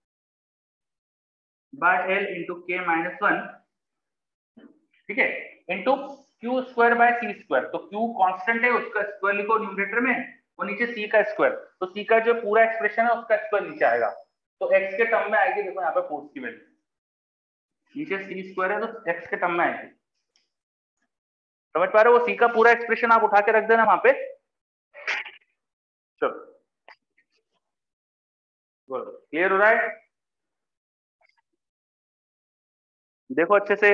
by L into K minus one. ठीक है, into Q square by C square, तो क्यू कांस्टेंट है उसका स्क्वायर लिखो न्यूमरेटर में, और नीचे सी का स्क्वायर, तो सी का जो पूरा एक्सप्रेशन है उसका स्क्वायर नीचे आएगा, तो एक्स के टर्म में आएगी। देखो यहाँ पे फोर्स की वैल्यू नीचे सी स्क्वायर है तो एक्स के टर्म में आएगी। समझ पा रहे हो? वो सी का पूरा एक्सप्रेशन आप उठा के रख देना वहां पे। चलो क्लियर हो रहा है? देखो अच्छे से,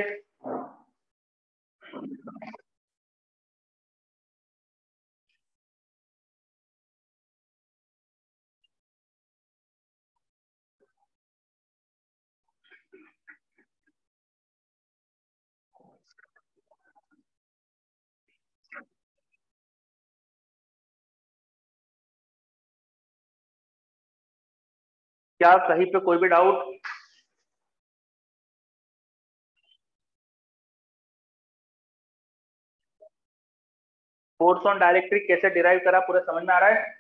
क्या कहीं पे कोई भी डाउट? फोर्स ऑन डायरेक्ट्रिक कैसे डिराइव करा, पूरा समझ में आ रहा है?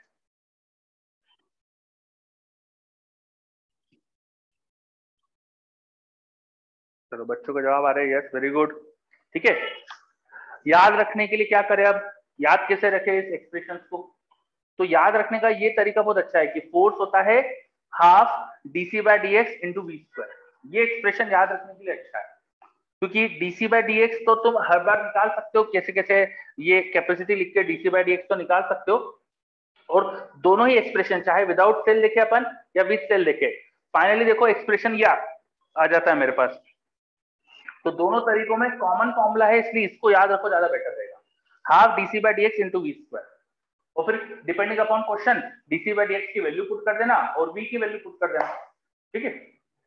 चलो बच्चों का जवाब आ रहा है यस, वेरी गुड। ठीक है, याद रखने के लिए क्या करें, अब याद कैसे रखें इस एक्सप्रेशन को? तो याद रखने का ये तरीका बहुत अच्छा है कि फोर्स होता है half DC by DX into V square. ये एक्सप्रेशन याद रखने के लिए अच्छा है, क्योंकि डीसी बाय डीएक्स तो तुम हर बार निकाल सकते हो, कैसे कैसे ये कैपेसिटी लिख के डीसी बाय डीएक्स तो निकाल सकते हो, और दोनों ही एक्सप्रेशन चाहे विदाउट सेल लिखे अपन या विद सेल लिखे, फाइनली देखो एक्सप्रेशन ये आ जाता है मेरे पास। तो दोनों तरीकों में कॉमन फॉर्मूला है, इसलिए इसको याद रखो, ज्यादा बेटर रहेगा, half DC by DX into V square. और फिर depending upon question DC by DX की वैल्यू पुट कर देना और वी की वैल्यू पुट कर देना। ठीक है,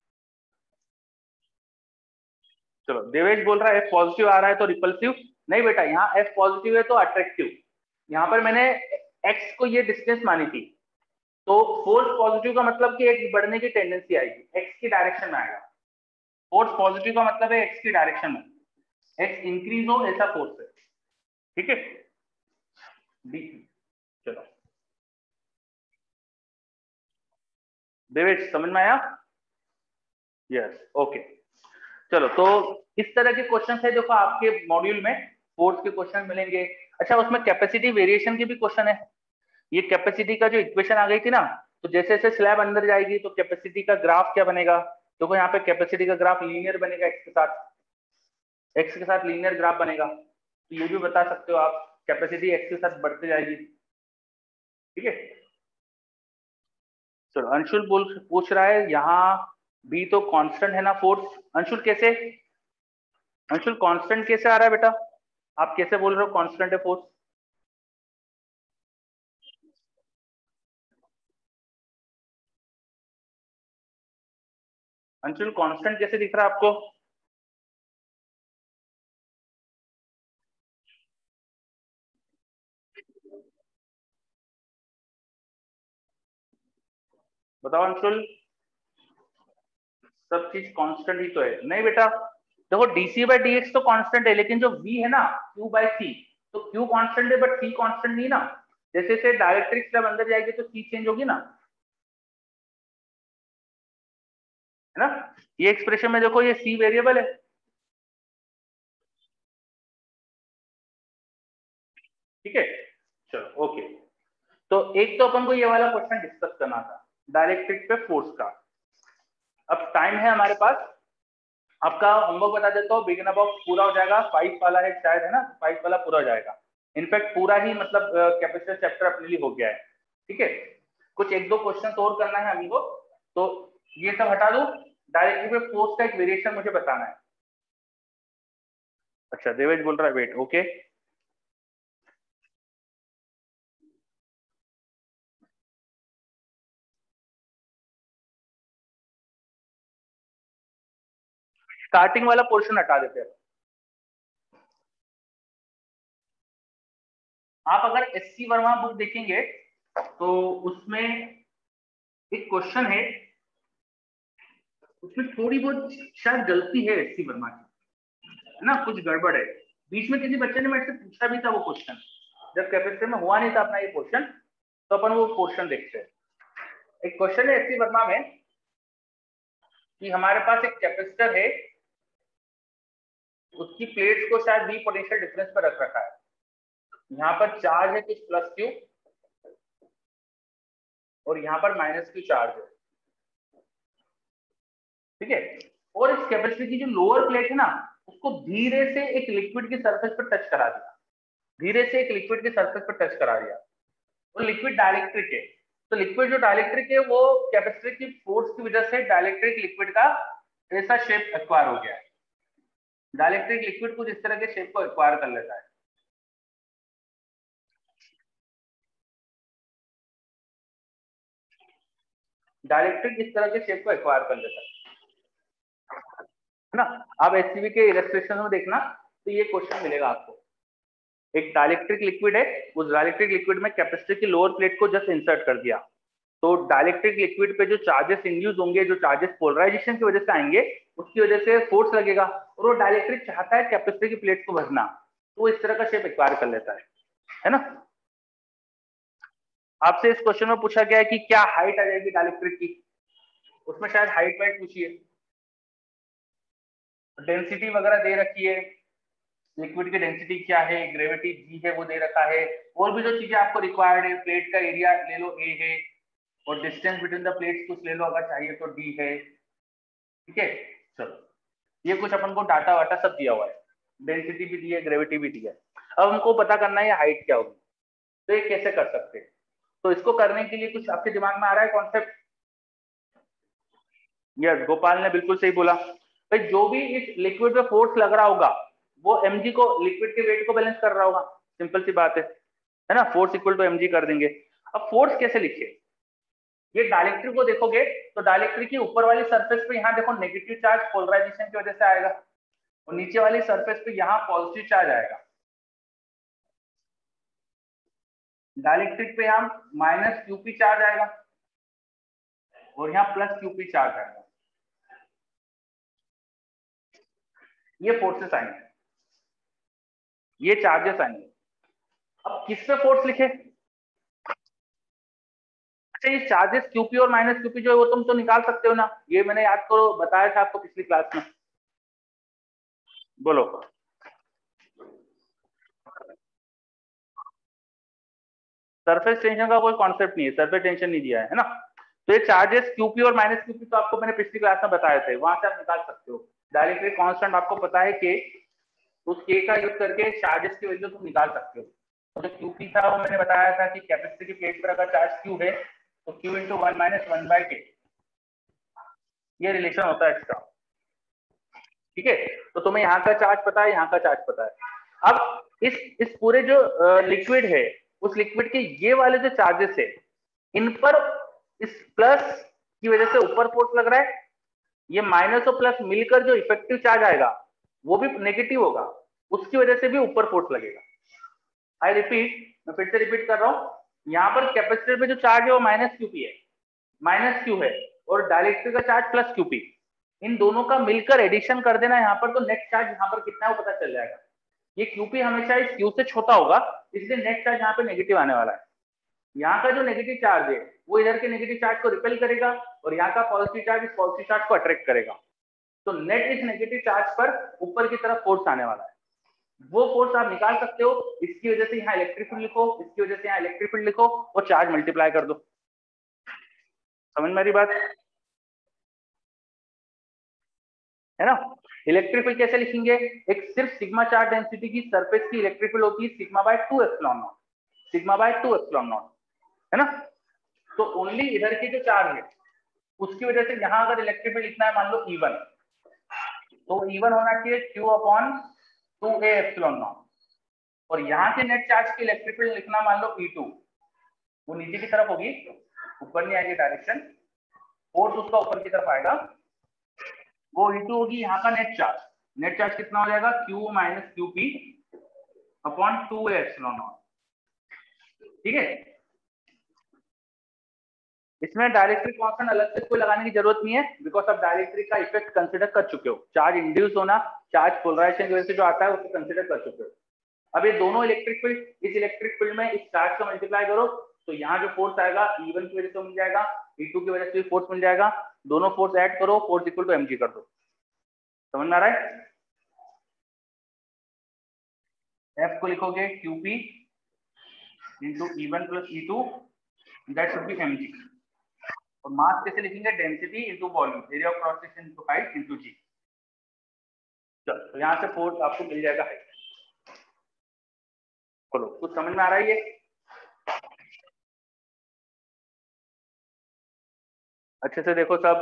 चलो देवेश बोल रहा है एफ पॉजिटिव आ रहा है तो रिपल्सिव नहीं बेटा, यहाँ एफ पॉजिटिव है तो अट्रैक्टिव। यहाँ पर मैंने एक्स को ये डिस्टेंस मानी थी, तो फोर्स पॉजिटिव का मतलब कि एक बढ़ने की टेंडेंसी आएगी, एक्स की डायरेक्शन में आएगा। फोर्स पॉजिटिव का मतलब है एक्स की डायरेक्शन में, एक्स इंक्रीज हो ऐसा फोर्स है। ठीक है, चलो देवेश समझ में आया? Yes okay. चलो तो इस तरह के क्वेश्चन है, देखो आपके मॉड्यूल में फोर्स के क्वेश्चन मिलेंगे। अच्छा, उसमें कैपेसिटी वेरिएशन के भी क्वेश्चन है। ये कैपेसिटी का जो इक्वेशन आ गई थी ना, तो जैसे जैसे स्लैब अंदर जाएगी तो कैपेसिटी का ग्राफ क्या बनेगा, देखो यहाँ पे कैपेसिटी का ग्राफ लीनियर बनेगा एक्स के साथ, एक्स के साथ लीनियर ग्राफ बनेगा, तो ये भी बता सकते हो आप कैपेसिटी एक्स के साथ बढ़ती जाएगी। ठीक है, चलो अंशुल बोल पूछ रहा है यहाँ भी तो कांस्टेंट है ना फोर्स। अंशुल कैसे, अंशुल कांस्टेंट कैसे आ रहा है बेटा, आप कैसे बोल रहे हो कांस्टेंट है फोर्स? अंशुल कांस्टेंट कैसे दिख रहा है आपको? बताओ अंशुल, सब चीज कांस्टेंट ही तो है। नहीं बेटा, देखो डीसी बाई डी एक्स तो कांस्टेंट है, लेकिन जो वी है ना क्यू बाई सी, तो क्यू कांस्टेंट है बट सी कांस्टेंट नहीं ना। जैसे जैसे डायरेक्ट्रिक्स जब अंदर जाएगी तो सी चेंज होगी ना, है ना। ये एक्सप्रेशन में देखो ये सी वेरिएबल है। ठीक है, चलो ओके। तो एक तो अपन को ये वाला क्वेश्चन डिस्कस करना था डायरेक्ट्रिक पे फोर्स का। अब टाइम है हमारे पास, आपका होमवर्क बता देता हूँ, बिगिनर बॉक्स पूरा हो जाएगा, फाइव वाला है शायद, है ना, फाइव वाला पूरा हो जाएगा। इनफैक्ट पूरा ही मतलब कैपेसिटर चैप्टर अपने लिए हो गया है। ठीक है, कुछ एक दो क्वेश्चन और करना है हमको, तो ये सब हटा दो। डायरेक्टली पे फोर्स का एक वेरिएशन मुझे बताना है। अच्छा देवेश बोल रहा है वेट, ओके। स्टार्टिंग वाला पोर्शन हटा देते हैं। आप अगर एस सी वर्मा बुक देखेंगे तो उसमें एक क्वेश्चन है, उसमें थोड़ी बहुत शायद गलती है एस सी वर्मा की, है ना, कुछ गड़बड़ है। बीच में किसी बच्चे ने मेरे से पूछा भी था वो क्वेश्चन, जब कैपेसिटर में हुआ नहीं था अपना ये क्वेश्चन, तो अपन वो क्वेश्चन देखते हैं। एक क्वेश्चन है एस सी वर्मा में कि हमारे पास एक कैपेसिटर है, उसकी प्लेट्स को शायद वी पोटेंशियल डिफरेंस पर रख रखा है। यहाँ पर चार्ज है कुछ प्लस क्यू और यहाँ पर माइनस क्यू चार्ज है। ठीक है, और इस कैपेसिटर की जो लोअर प्लेट है ना, उसको धीरे से एक लिक्विड की सरफेस पर टच करा दिया, धीरे से एक लिक्विड की सरफेस पर टच करा दिया। वो लिक्विड डाइलेक्ट्रिक है, तो लिक्विड जो डाइलेक्ट्रिक है वो कैपेसिटर की फोर्स की वजह से डाइलेक्ट्रिक लिक्विड का ऐसा शेप एक्वायर हो गया है। डाइलेक्ट्रिक लिक्विड कुछ इस तरह के शेप को एक्वायर कर लेता है। डाइलेक्ट्रिक इस तरह के शेप को एक्वायर कर लेता है, है ना। आप एससीबी के इलस्ट्रेशन में देखना तो ये क्वेश्चन मिलेगा आपको। एक डाइलेक्ट्रिक लिक्विड है, उस डाइलेक्ट्रिक लिक्विड में कैपेसिटर की लोअर प्लेट को जस्ट इंसर्ट कर दिया, तो डाइलेक्ट्रिक लिक्विड पे जो चार्जेस इंड्यूस होंगे, जो चार्जेस पोलराइजेशन की वजह से आएंगे, उसकी वजह से फोर्स लगेगा, और वो डाइलेक्ट्रिक चाहता है कैपेसिटर की प्लेट को भरना, तो वो इस तरह का शेप एक्वायर कर लेता है, है ना। आपसे इस क्वेश्चन में पूछा गया है कि क्या हाइट आ जाएगी डाइलेक्ट्रिक की, उसमें शायद हाइट वाइट पूछी है, डेंसिटी वगैरह दे रखी है, लिक्विड की डेंसिटी क्या है, ग्रेविटी जी है वो दे रखा है, और भी जो चीजें आपको रिक्वायर्ड है, प्लेट का एरिया ले लो ए है, और डिस्टेंस बिटवीन द प्लेट्स कुछ ले लो अगर चाहिए तो डी है। ठीक है, चलो ये कुछ अपन को डाटा वाटा सब दिया हुआ है, डेंसिटी भी दी है, ग्रेविटी भी दी है। अब हमको पता करना है हाइट क्या होगी, तो ये कैसे कर सकते हैं। तो इसको करने के लिए कुछ आपके दिमाग में आ रहा है कॉन्सेप्ट? यस, गोपाल ने बिल्कुल सही बोला। भाई जो भी इस लिक्विड पे फोर्स लग रहा होगा वो mg को, लिक्विड के वेट को बैलेंस कर रहा होगा, सिंपल सी बात है है ना। फोर्स इक्वल टू mg कर देंगे। अब फोर्स कैसे लिखे, ये डाइलेक्ट्रिक को देखोगे तो डाइलेक्ट्रिक की ऊपर वाली सरफेस पे यहाँ देखो नेगेटिव चार्ज पोलराइजेशन की वजह से आएगा, और नीचे वाली सरफेस पे यहाँ पॉजिटिव चार्ज आएगा। डाइलेक्ट्रिक पे यहाँ माइनस क्यूपी चार्ज आएगा और यहाँ प्लस क्यूपी चार्ज आएगा। ये फोर्सेस आएंगे, ये चार्जेस आएंगे। अब किस पे फोर्स लिखे? अच्छा, ये चार्जेस क्यूपी और माइनस क्यूपी जो है वो तुम तो निकाल सकते हो ना, ये मैंने याद करो बताया था आपको पिछली क्लास में। बोलो। सरफेस टेंशन का कोई कॉन्सेप्ट नहीं है, सरफेस टेंशन नहीं दिया है, है ना। तो ये चार्जेस क्यूपी और माइनस क्यूपी तो आपको मैंने पिछली क्लास में बताए थे, वहां से आप निकाल सकते हो। डायरेक्टली कांस्टेंट आपको पता है कि उस के का यूज करके चार्जेस की वैल्यू तुम निकाल सकते हो। तो जो क्यूपी था वो मैंने बताया था कि कैपेसिटर की प्लेट पर अगर चार्ज क्यू है तो Q into one minus one by K, ये रिलेशन होता है इसका। ठीक है, तो तुम्हें यहाँ का चार्ज पता है, यहाँ का चार्ज पता है। अब इस इस पूरे जो लिक्विड है, उस लिक्विड के ये वाले जो चार्जेस है, इन पर इस प्लस की वजह से ऊपर फोर्स लग रहा है, ये माइनस और प्लस मिलकर जो इफेक्टिव चार्ज आएगा वो भी नेगेटिव होगा, उसकी वजह से भी ऊपर फोर्स लगेगा। आई रिपीट, मैं फिर से रिपीट कर रहा हूं, यहाँ पर कैपेसिटर पे जो चार्ज है वो माइनस क्यूपी है, माइनस क्यू है, और डायलेक्ट्रिक का चार्ज प्लस क्यूपी, इन दोनों का मिलकर एडिशन कर देना यहाँ पर, तो नेट चार्ज यहाँ पर कितना है वो पता चल जाएगा। ये क्यूपी हमेशा इस क्यू से छोटा होगा, इसलिए नेट चार्ज यहाँ पे नेगेटिव आने वाला है। यहाँ का जो नेगेटिव चार्ज है वो इधर के नेगेटिव चार्ज को रिपेल करेगा, और यहाँ का पॉजिटिव चार्ज इस पॉजिटिव चार्ज को अट्रैक्ट करेगा। तो नेट इस नेगेटिव चार्ज पर ऊपर की तरफ फोर्स आने वाला है, वो फोर्स आप निकाल सकते हो। इसकी वजह से यहाँ इलेक्ट्रिक फील्ड लिखो, इसकी वजह से यहाँ इलेक्ट्रिक फील्ड लिखो, और चार्ज मल्टीप्लाई कर दो। समझ मेरी बात है ना? इलेक्ट्रिक फील्ड कैसे लिखेंगे? एक सिर्फ सिग्मा चार्ज डेंसिटी की सरफेस की इलेक्ट्रिक फील्ड होती है sigma by two epsilon naught, sigma by two epsilon naught, है ना? तो ओनली इधर की जो चार्ज है उसकी वजह से यहाँ अगर इलेक्ट्रिक फील्ड लिखना है, मान लो ई वन, तो ई वन होना चाहिए Q upon two A epsilon naught, और यहाँ के नेट चार्ज की इलेक्ट्रिक फील्ड लिखना मान लो ई टू, वो नीचे की तरफ होगी, ऊपर नहीं आएगी डायरेक्शन, फोर्स उसका ऊपर की तरफ आएगा, वो ई टू होगी यहाँ का नेट चार्ज। नेट चार्ज कितना हो जाएगा? Q minus Q P upon two epsilon naught. ठीक है, इसमें डायलेक्ट्रिक कांस्टेंट अलग से कोई लगाने की जरूरत नहीं है, बिकॉज आप डायलेक्ट्रिक का इफेक्ट कंसीडर कर चुके हो। चार्ज इंड्यूस होना, चार्ज पोलराइजेशन की वजह से जो आता है उसको कंसीडर कर चुके हो। अब ये दोनों इलेक्ट्रिक फील्ड, इस इलेक्ट्रिक फील्ड में इस चार्ज को मल्टीप्लाई करो, तो यहाँ जो फोर्स आएगा ई वन की वजह से मिल जाएगा, ई टू की वजह से भी फोर्स मिल जाएगा, दोनों फोर्स ऐड करो, फोर्स इक्वल टू एमजी कर दो। समझ में आ रहा है? एफ को लिखोगे QP into E one plus E two, that should be MG. और मास कैसे लिखेंगे? Density into volume, area of cross section into height into G. चलो, तो यहाँ से फोर्स आपको मिल जाएगा हाइट। चलो, कुछ समझ में आ रहा है ये? अच्छे से देखो सब।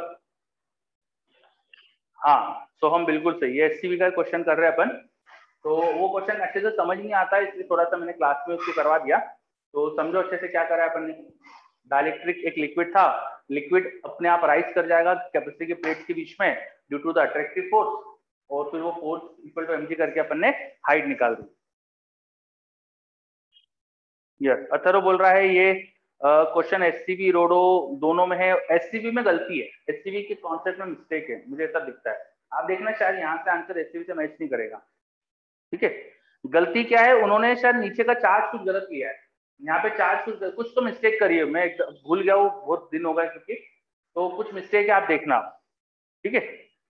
हाँ, तो हम बिल्कुल सही है, एससीबी का क्वेश्चन कर रहे हैं अपन, तो वो क्वेश्चन अच्छे से समझ नहीं आता है, इसलिए थोड़ा सा मैंने क्लास में उसको करवा दिया। तो समझो अच्छे से क्या करा है अपन ने। डायलेक्ट्रिक एक लिक्विड था, लिक्विड अपने आप राइज कर जाएगा कैपेसिटी के प्लेट के बीच में due to the attractive force, और फिर वो फोर्स इक्वल टू एमजी करके अपन ने हाइट निकाल दी। यस, अथर्व बोल रहा है ये क्वेश्चन एससीबी रोडो दोनों में है। एससीबी में गलती है, एससीबी के कॉन्सेप्ट में मिस्टेक है, मुझे ऐसा दिखता है। आप देखना शायद यहाँ से आंसर एससीबी से मैच नहीं करेगा। ठीक है, गलती क्या है, उन्होंने शायद नीचे का चार्ज कुछ गलत लिया है, यहाँ पे चार्ज कुछ कुछ तो मिस्टेक करी है, मैं एकदम भूल गया हूँ, बहुत दिन हो गए क्योंकि, तो कुछ मिस्टेक है, आप देखना। ठीक है,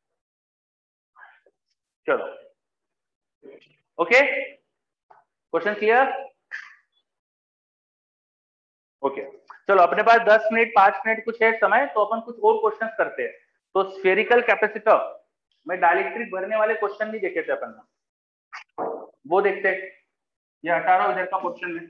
चलो ओके, क्वेश्चन क्लियर? ओके, चलो अपने पास दस मिनट पांच मिनट कुछ है समय, तो अपन कुछ और क्वेश्चंस करते हैं। तो स्फेरिकल कैपेसिटर में डायलेक्ट्रिक भरने वाले क्वेश्चन नहीं देखे थे अपन ने, वो देखते हैं। ये हटा रहा हूं इधर का क्वेश्चन में।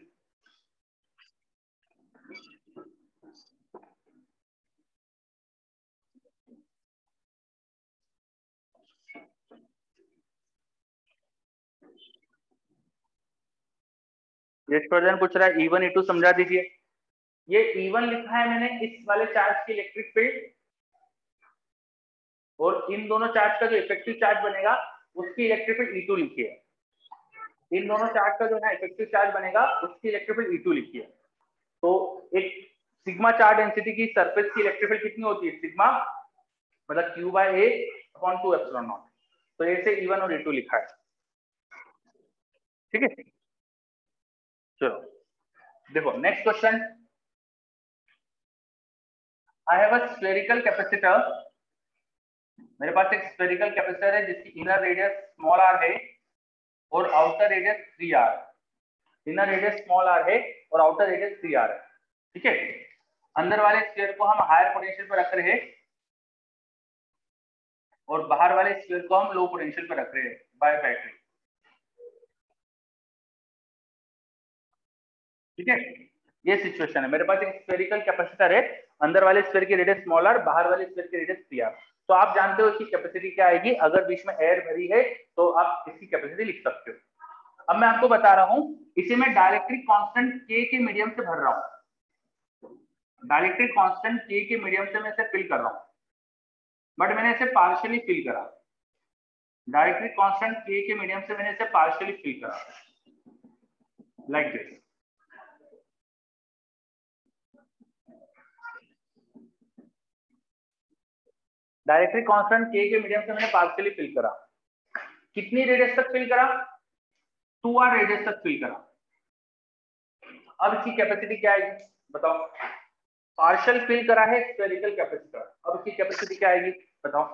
यशवर्धन पूछ रहा है ई वन ई टू समझा दीजिए। ये ई वन लिखा है मैंने इस वाले चार्ज की इलेक्ट्रिक फील्ड, और इन दोनों चार्ज का जो इफेक्टिव चार्ज बनेगा उसकी इलेक्ट्रिक फील्ड ई टू लिखी है। इन दोनों चार्ज का जो है इफेक्टिव चार्ज बनेगा उसकी इलेक्ट्रिक फील्ड ई टू लिखी है। तो एक सिग्मा चार्ज डेंसिटी की सरफेस की इलेक्ट्रिक फील्ड कितनी होती है? सिग्मा मतलब Q by A upon two epsilon naught. तो ऐसे ई वन और ई टू लिखा है। ठीक है, चलो देखो next question. I have a spherical capacitor, मेरे पास एक स्फेरिकल कैपेसिटर है जिसकी इनर रेडियस स्मॉल आर है और outer radius three R. Inner radius small R है और आउटर रेडियस थ्री आर है। ठीक है, अंदर वाले स्फीयर को हम हायर पोटेंशियल पर रख रहे हैं और बाहर वाले स्फीयर को हम लो पोटेंशियल पर रख रहे हैं बाय बैटरी। ठीक है, ये सिचुएशन है। मेरे पास एक स्फेरिकल कैपेसिटर है, अंदर वाले स्फीयर की रेडियस स्मॉल आर, बाहर वाले स्फीयर की रेडियस पी आर। तो आप जानते हो इसकी कैपेसिटी क्या आएगी, अगर बीच में एयर भरी है तो आप इसकी कैपेसिटी लिख सकते हो। अब मैं आपको बता रहा हूं, इसे मैं डाइलेक्ट्रिक कांस्टेंट के के मीडियम से भर रहा हूं, डाइलेक्ट्रिक कांस्टेंट के के मीडियम से मैं इसे फिल कर रहा हूं, बट मैंने इसे पार्शियली फिल करा। डाइलेक्ट्रिक कांस्टेंट के के मीडियम से मैंने इसे पार्शियली फिल करा, like this. Dielectric constant K के मीडियम से मैंने पार्शियली फिल करा। कितनी रेडियस तक फिल करा, टू आर रेडियस तक फिल करा। अब इसकी कैपेसिटी क्या आएगी बताओ, पार्शियल फिल करा है स्फेरिकल कैपेसिटर, अब इसकी कैपेसिटी क्या आएगी बताओ।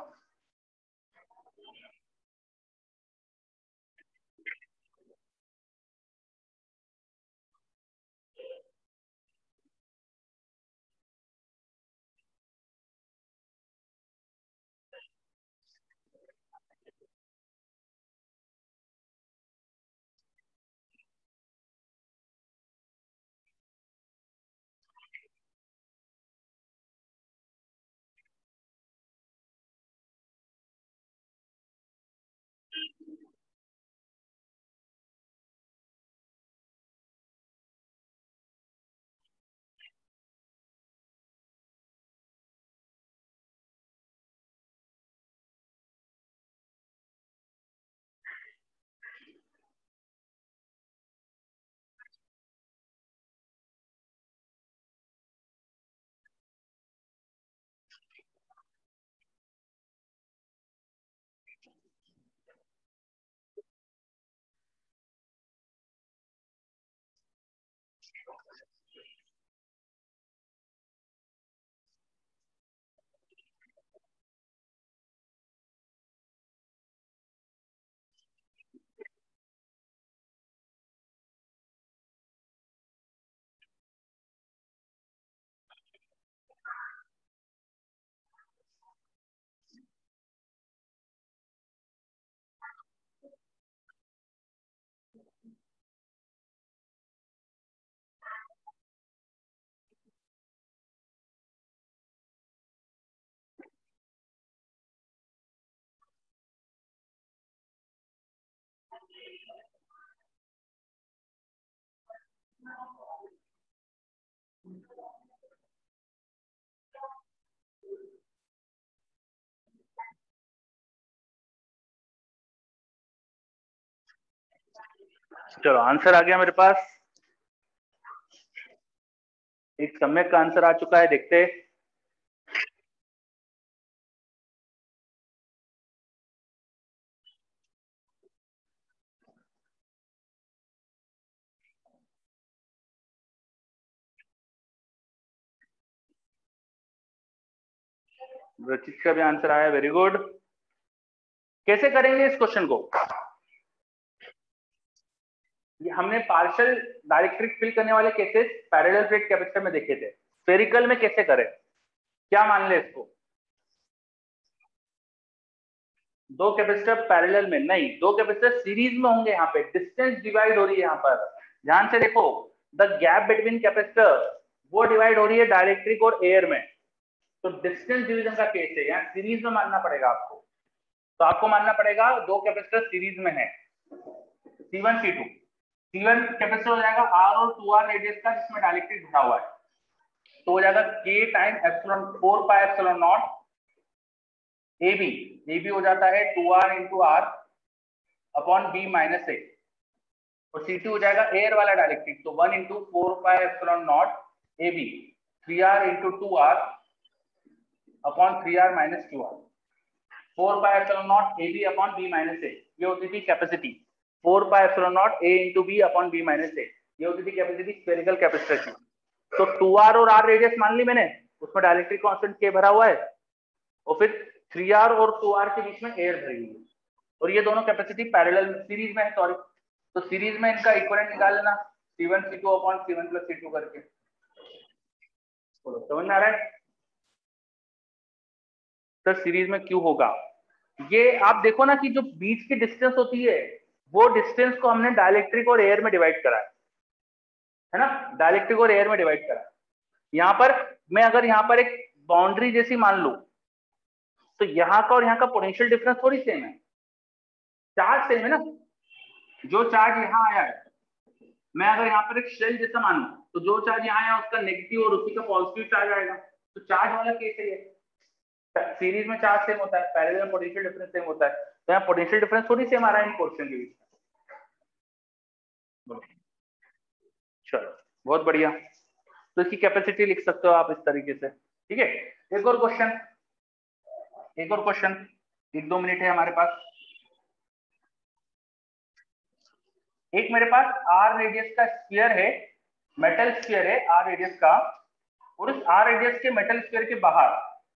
चलो आंसर आ गया मेरे पास, एक सम्यक का आंसर आ चुका है, देखते हैं। रचित का भी आंसर आया, वेरी गुड। कैसे करेंगे इस क्वेश्चन को, ये हमने पार्शियल डाइलेक्ट्रिक फिल करने वाले केसेस पैरेलल प्लेट कैपेसिटर में देखे थे, स्फेरिकल में कैसे करें, क्या मान ले इसको। दो कैपेसिटर पैरेलल में नहीं, दो कैपेसिटर सीरीज में होंगे, यहाँ पे डिस्टेंस डिवाइड हो रही है। यहाँ पर ध्यान से देखो, द गैप बिटवीन कैपेसिटर वो डिवाइड हो रही है डाइलेक्ट्रिक और एयर में, तो डिस्टेंस डिवीजन का केस है, यहाँ सीरीज में मानना पड़ेगा आपको। तो आपको मानना पड़ेगा दो कैपेसिटर सीरीज में है, C one C two. C one capacitor हो जाएगा आर और टू आर रेडियस का, जिसमें डाइलेक्ट्रिक भरा हुआ है, तो हो जाएगा K time epsilon four pi epsilon not A B, A B हो जाता है two R into R upon B minus A, और सी टू हो जाएगा एयर वाला डाइलेक्ट्रिक, तो one into four pi epsilon not A B, three R into two R upon three R minus two R, four pi epsilon not A B upon B minus A, ये होती थी capacity. Four pi epsilon not A into B upon B minus A, ये होती थी capacity spherical capacitor की। तो two R और R radius मान ली मैंने, उसमें डाइलेक्ट्रिक कांस्टेंट के भरा हुआ है, और फिर थ्री आर और टू आर के बीच में एयर भरी हुई है, और ये दोनों कैपेसिटी पैरेलल सीरीज में है, सॉरी, तो सीरीज में इनका इक्विवेलेंट निकाल लेना, C one C two upon C one plus C two करके। बोलो समझ में आ रहा है? तो सीरीज में क्यों होगा, ये आप देखो ना कि जो बीच की डिस्टेंस होती है वो डिस्टेंस को हमने डाइलेक्ट्रिक और एयर में डिवाइड करा है है ना, डाइलेक्ट्रिक और एयर में डिवाइड करा है। यहाँ पर मैं अगर यहाँ पर एक बाउंड्री जैसी मान लू तो यहाँ का और यहाँ का पोटेंशियल डिफरेंस थोड़ी सेम है, चार्ज सेम है ना। जो चार्ज यहाँ आया है, मैं अगर यहाँ पर एक शेल जैसा मानू तो जो चार्ज यहाँ आया उसका नेगेटिव और उसी का पॉजिटिव चार्ज आएगा, तो चार्ज वाला केस है ये। सीरीज में चार्ज सेम होता है, पैरेलल में पोटेंशियल डिफरेंस सेम होता है, तो यहाँ पोटेंशियल डिफरेंस थोड़ी सेम आ रहा है इन पोर्शन के बीच में। चलो बहुत बढ़िया, तो इसकी कैपेसिटी लिख सकते हो आप इस तरीके से, ठीक है। एक और क्वेश्चन, एक और क्वेश्चन, एक दो मिनट है हमारे पास। एक मेरे पास आर रेडियस का स्फीयर है, मेटल स्फीयर है आर रेडियस का, और उस आर रेडियस के मेटल स्फीयर के बाहर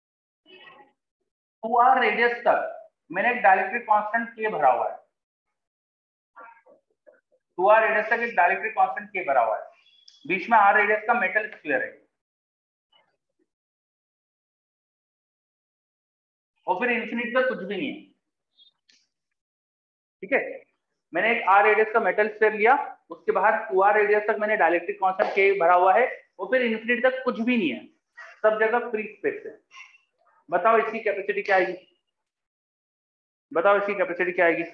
टू आर रेडियस तक मैंने एक डाइलेक्ट्रिक कांस्टेंट के भरा हुआ है, टू आर रेडियस तक एक डाइलेक्ट्रिक कांस्टेंट के भरा हुआ है, बीच में आर रेडियस का मेटल स्फीयर है, और फिर इंफिनिटी तक कुछ भी नहीं है, ठीक है। मैंने एक आर रेडियस का मेटल स्फीयर लिया, उसके बाहर टू आर रेडियस तक मैंने डाइलेक्ट्रिक कांस्टेंट के भरा हुआ है, और फिर इंफिनिटी तक कुछ भी नहीं है, सब जगह फ्री स्पेस है। बताओ इसकी कैपेसिटी क्या आएगी, बताओ इसकी कैपेसिटी क्या आएगी।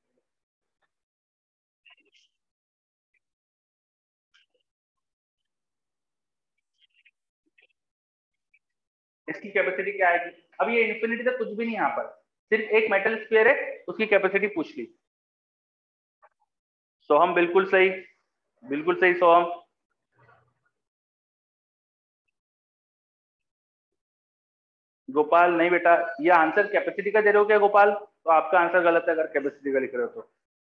इसकी कैपेसिटी क्या आएगी, अब ये इंफिनिटी तक कुछ भी नहीं, यहाँ पर सिर्फ एक मेटल स्फीयर है, उसकी कैपेसिटी पूछ ली। सोहम बिल्कुल सही, बिल्कुल सही सोहम। गोपाल नहीं बेटा, ये आंसर कैपेसिटी का दे रहे हो क्या गोपाल, तो आपका आंसर गलत है अगर कैपेसिटी का लिख रहे हो तो।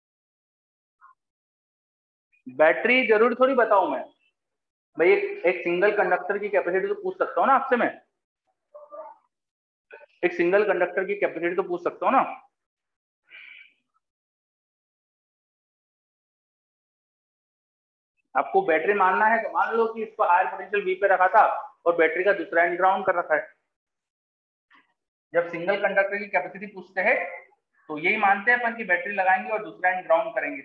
बैटरी जरूर थोड़ी बताऊं मैं भाई, एक, एक सिंगल कंडक्टर की कैपेसिटी तो पूछ सकता हूँ ना आपसे मैं, एक सिंगल कंडक्टर की कैपेसिटी तो पूछ सकता हूँ ना। आपको बैटरी मानना है तो मान लो कि इसको हायर पोटेंशियल वी पे रखा था और बैटरी का दूसरा एंड ग्राउंड कर रखा है। जब सिंगल कंडक्टर की कैपेसिटी पूछते हैं तो यही मानते हैं अपन की बैटरी लगाएंगे और दूसरा एंड ग्राउंड करेंगे।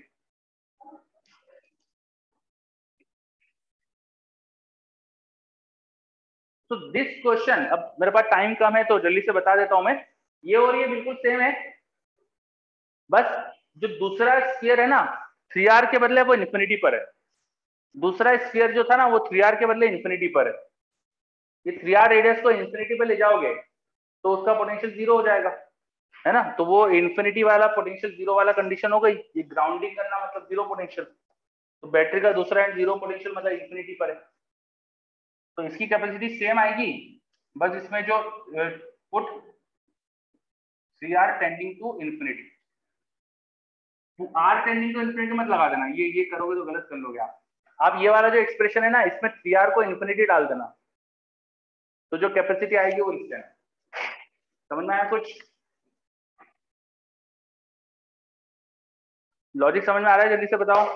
तो दिस क्वेश्चन, अब मेरे पास टाइम कम है तो जल्दी से बता देता हूं मैं, ये और ये बिल्कुल सेम है, बस जो दूसरा स्फीयर है ना थ्री आर के बदले वो इन्फिनिटी पर है, दूसरा स्फीयर जो था ना वो थ्री आर के बदले इन्फिनिटी पर है। ये थ्री आर रेडियस को इन्फिनिटी पे ले जाओगे तो उसका पोटेंशियल जीरो हो जाएगा, है ना, तो वो इन्फिनिटी वाला पोटेंशियल जीरो वाला कंडीशन हो गई, ये ग्राउंडिंग करना मतलब जीरो पोटेंशियल, तो बैटरी का दूसरा एंड जीरो पोटेंशियल मतलब इन्फिनिटी पर है, तो इसकी कैपेसिटी सेम आएगी, बस इसमें जो put three R tending to infinity, तो आर टेंडिंग टू इन्फिनिटी मत लगा देना, ये ये करोगे तो गलत कर लोगे आप आप ये वाला जो एक्सप्रेशन है ना इसमें थ्री आर को इन्फिनिटी डाल देना, तो जो कैपेसिटी आएगी वो लिख देना। समझ में आया कुछ, लॉजिक समझ में आ रहा है, जल्दी से बताओ।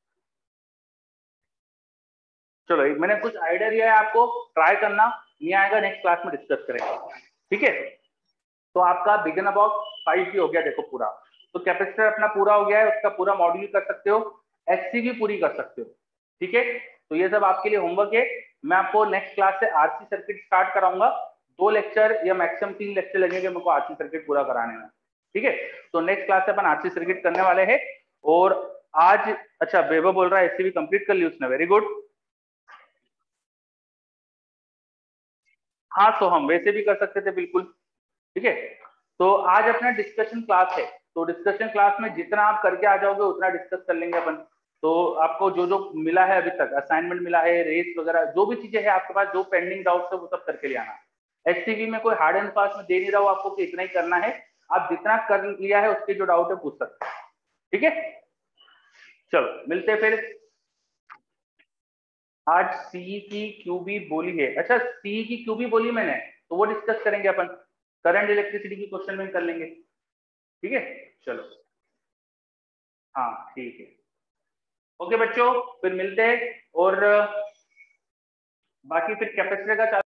चलो एक मैंने कुछ आइडिया दिया है आपको, ट्राई करना, नहीं आएगा नेक्स्ट क्लास में डिस्कस करेंगे, ठीक है। तो आपका बिगिन अबाउट फाइव भी हो गया देखो पूरा, तो कैपेसिटर अपना पूरा हो गया है, उसका पूरा मॉड्यूल कर सकते हो, एचसी भी पूरी कर सकते हो, ठीक है। तो ये सब आपके लिए होमवर्क है, मैं आपको नेक्स्ट क्लास से आरसी सर्किट स्टार्ट कराऊंगा, दो लेक्चर या मैक्सिमम तीन लेक्चर लगेंगे मेरे को आरसी सर्किट पूरा कराने में, ठीक है। तो नेक्स्ट क्लास से अपन आरसी सर्किट करने वाले हैं, और आज अच्छा बेबो बोल रहा है एससी भी कंप्लीट कर ली उसने, वेरी गुड। हाँ तो हम वैसे भी कर सकते थे बिल्कुल, ठीक है। तो आज अपना डिस्कशन क्लास है, तो डिस्कशन क्लास में जितना आप करके आ जाओगे उतना डिस्कस कर लेंगे अपन। तो आपको जो जो मिला है अभी तक, असाइनमेंट मिला है, रेस वगैरह जो भी चीजें हैं आपके पास, जो पेंडिंग डाउट्स है वो सब करके ले आना। एचसीवी में कोई हार्ड एंड फास्ट में दे नहीं रहा हूँ आपको कि इतना ही करना है, आप जितना कर लिया है उसके जो डाउट है पूछ सकते हैं, ठीक है। चलो मिलते हैं फिर। आज सी की क्यूबी बोली है, अच्छा सी की क्यूबी बोली मैंने, तो वो डिस्कस करेंगे अपन, करंट इलेक्ट्रिसिटी की क्वेश्चन में कर लेंगे, ठीक है। चलो हाँ ठीक है, ओके बच्चों, फिर मिलते हैं, और बाकी फिर कैपेसिटर का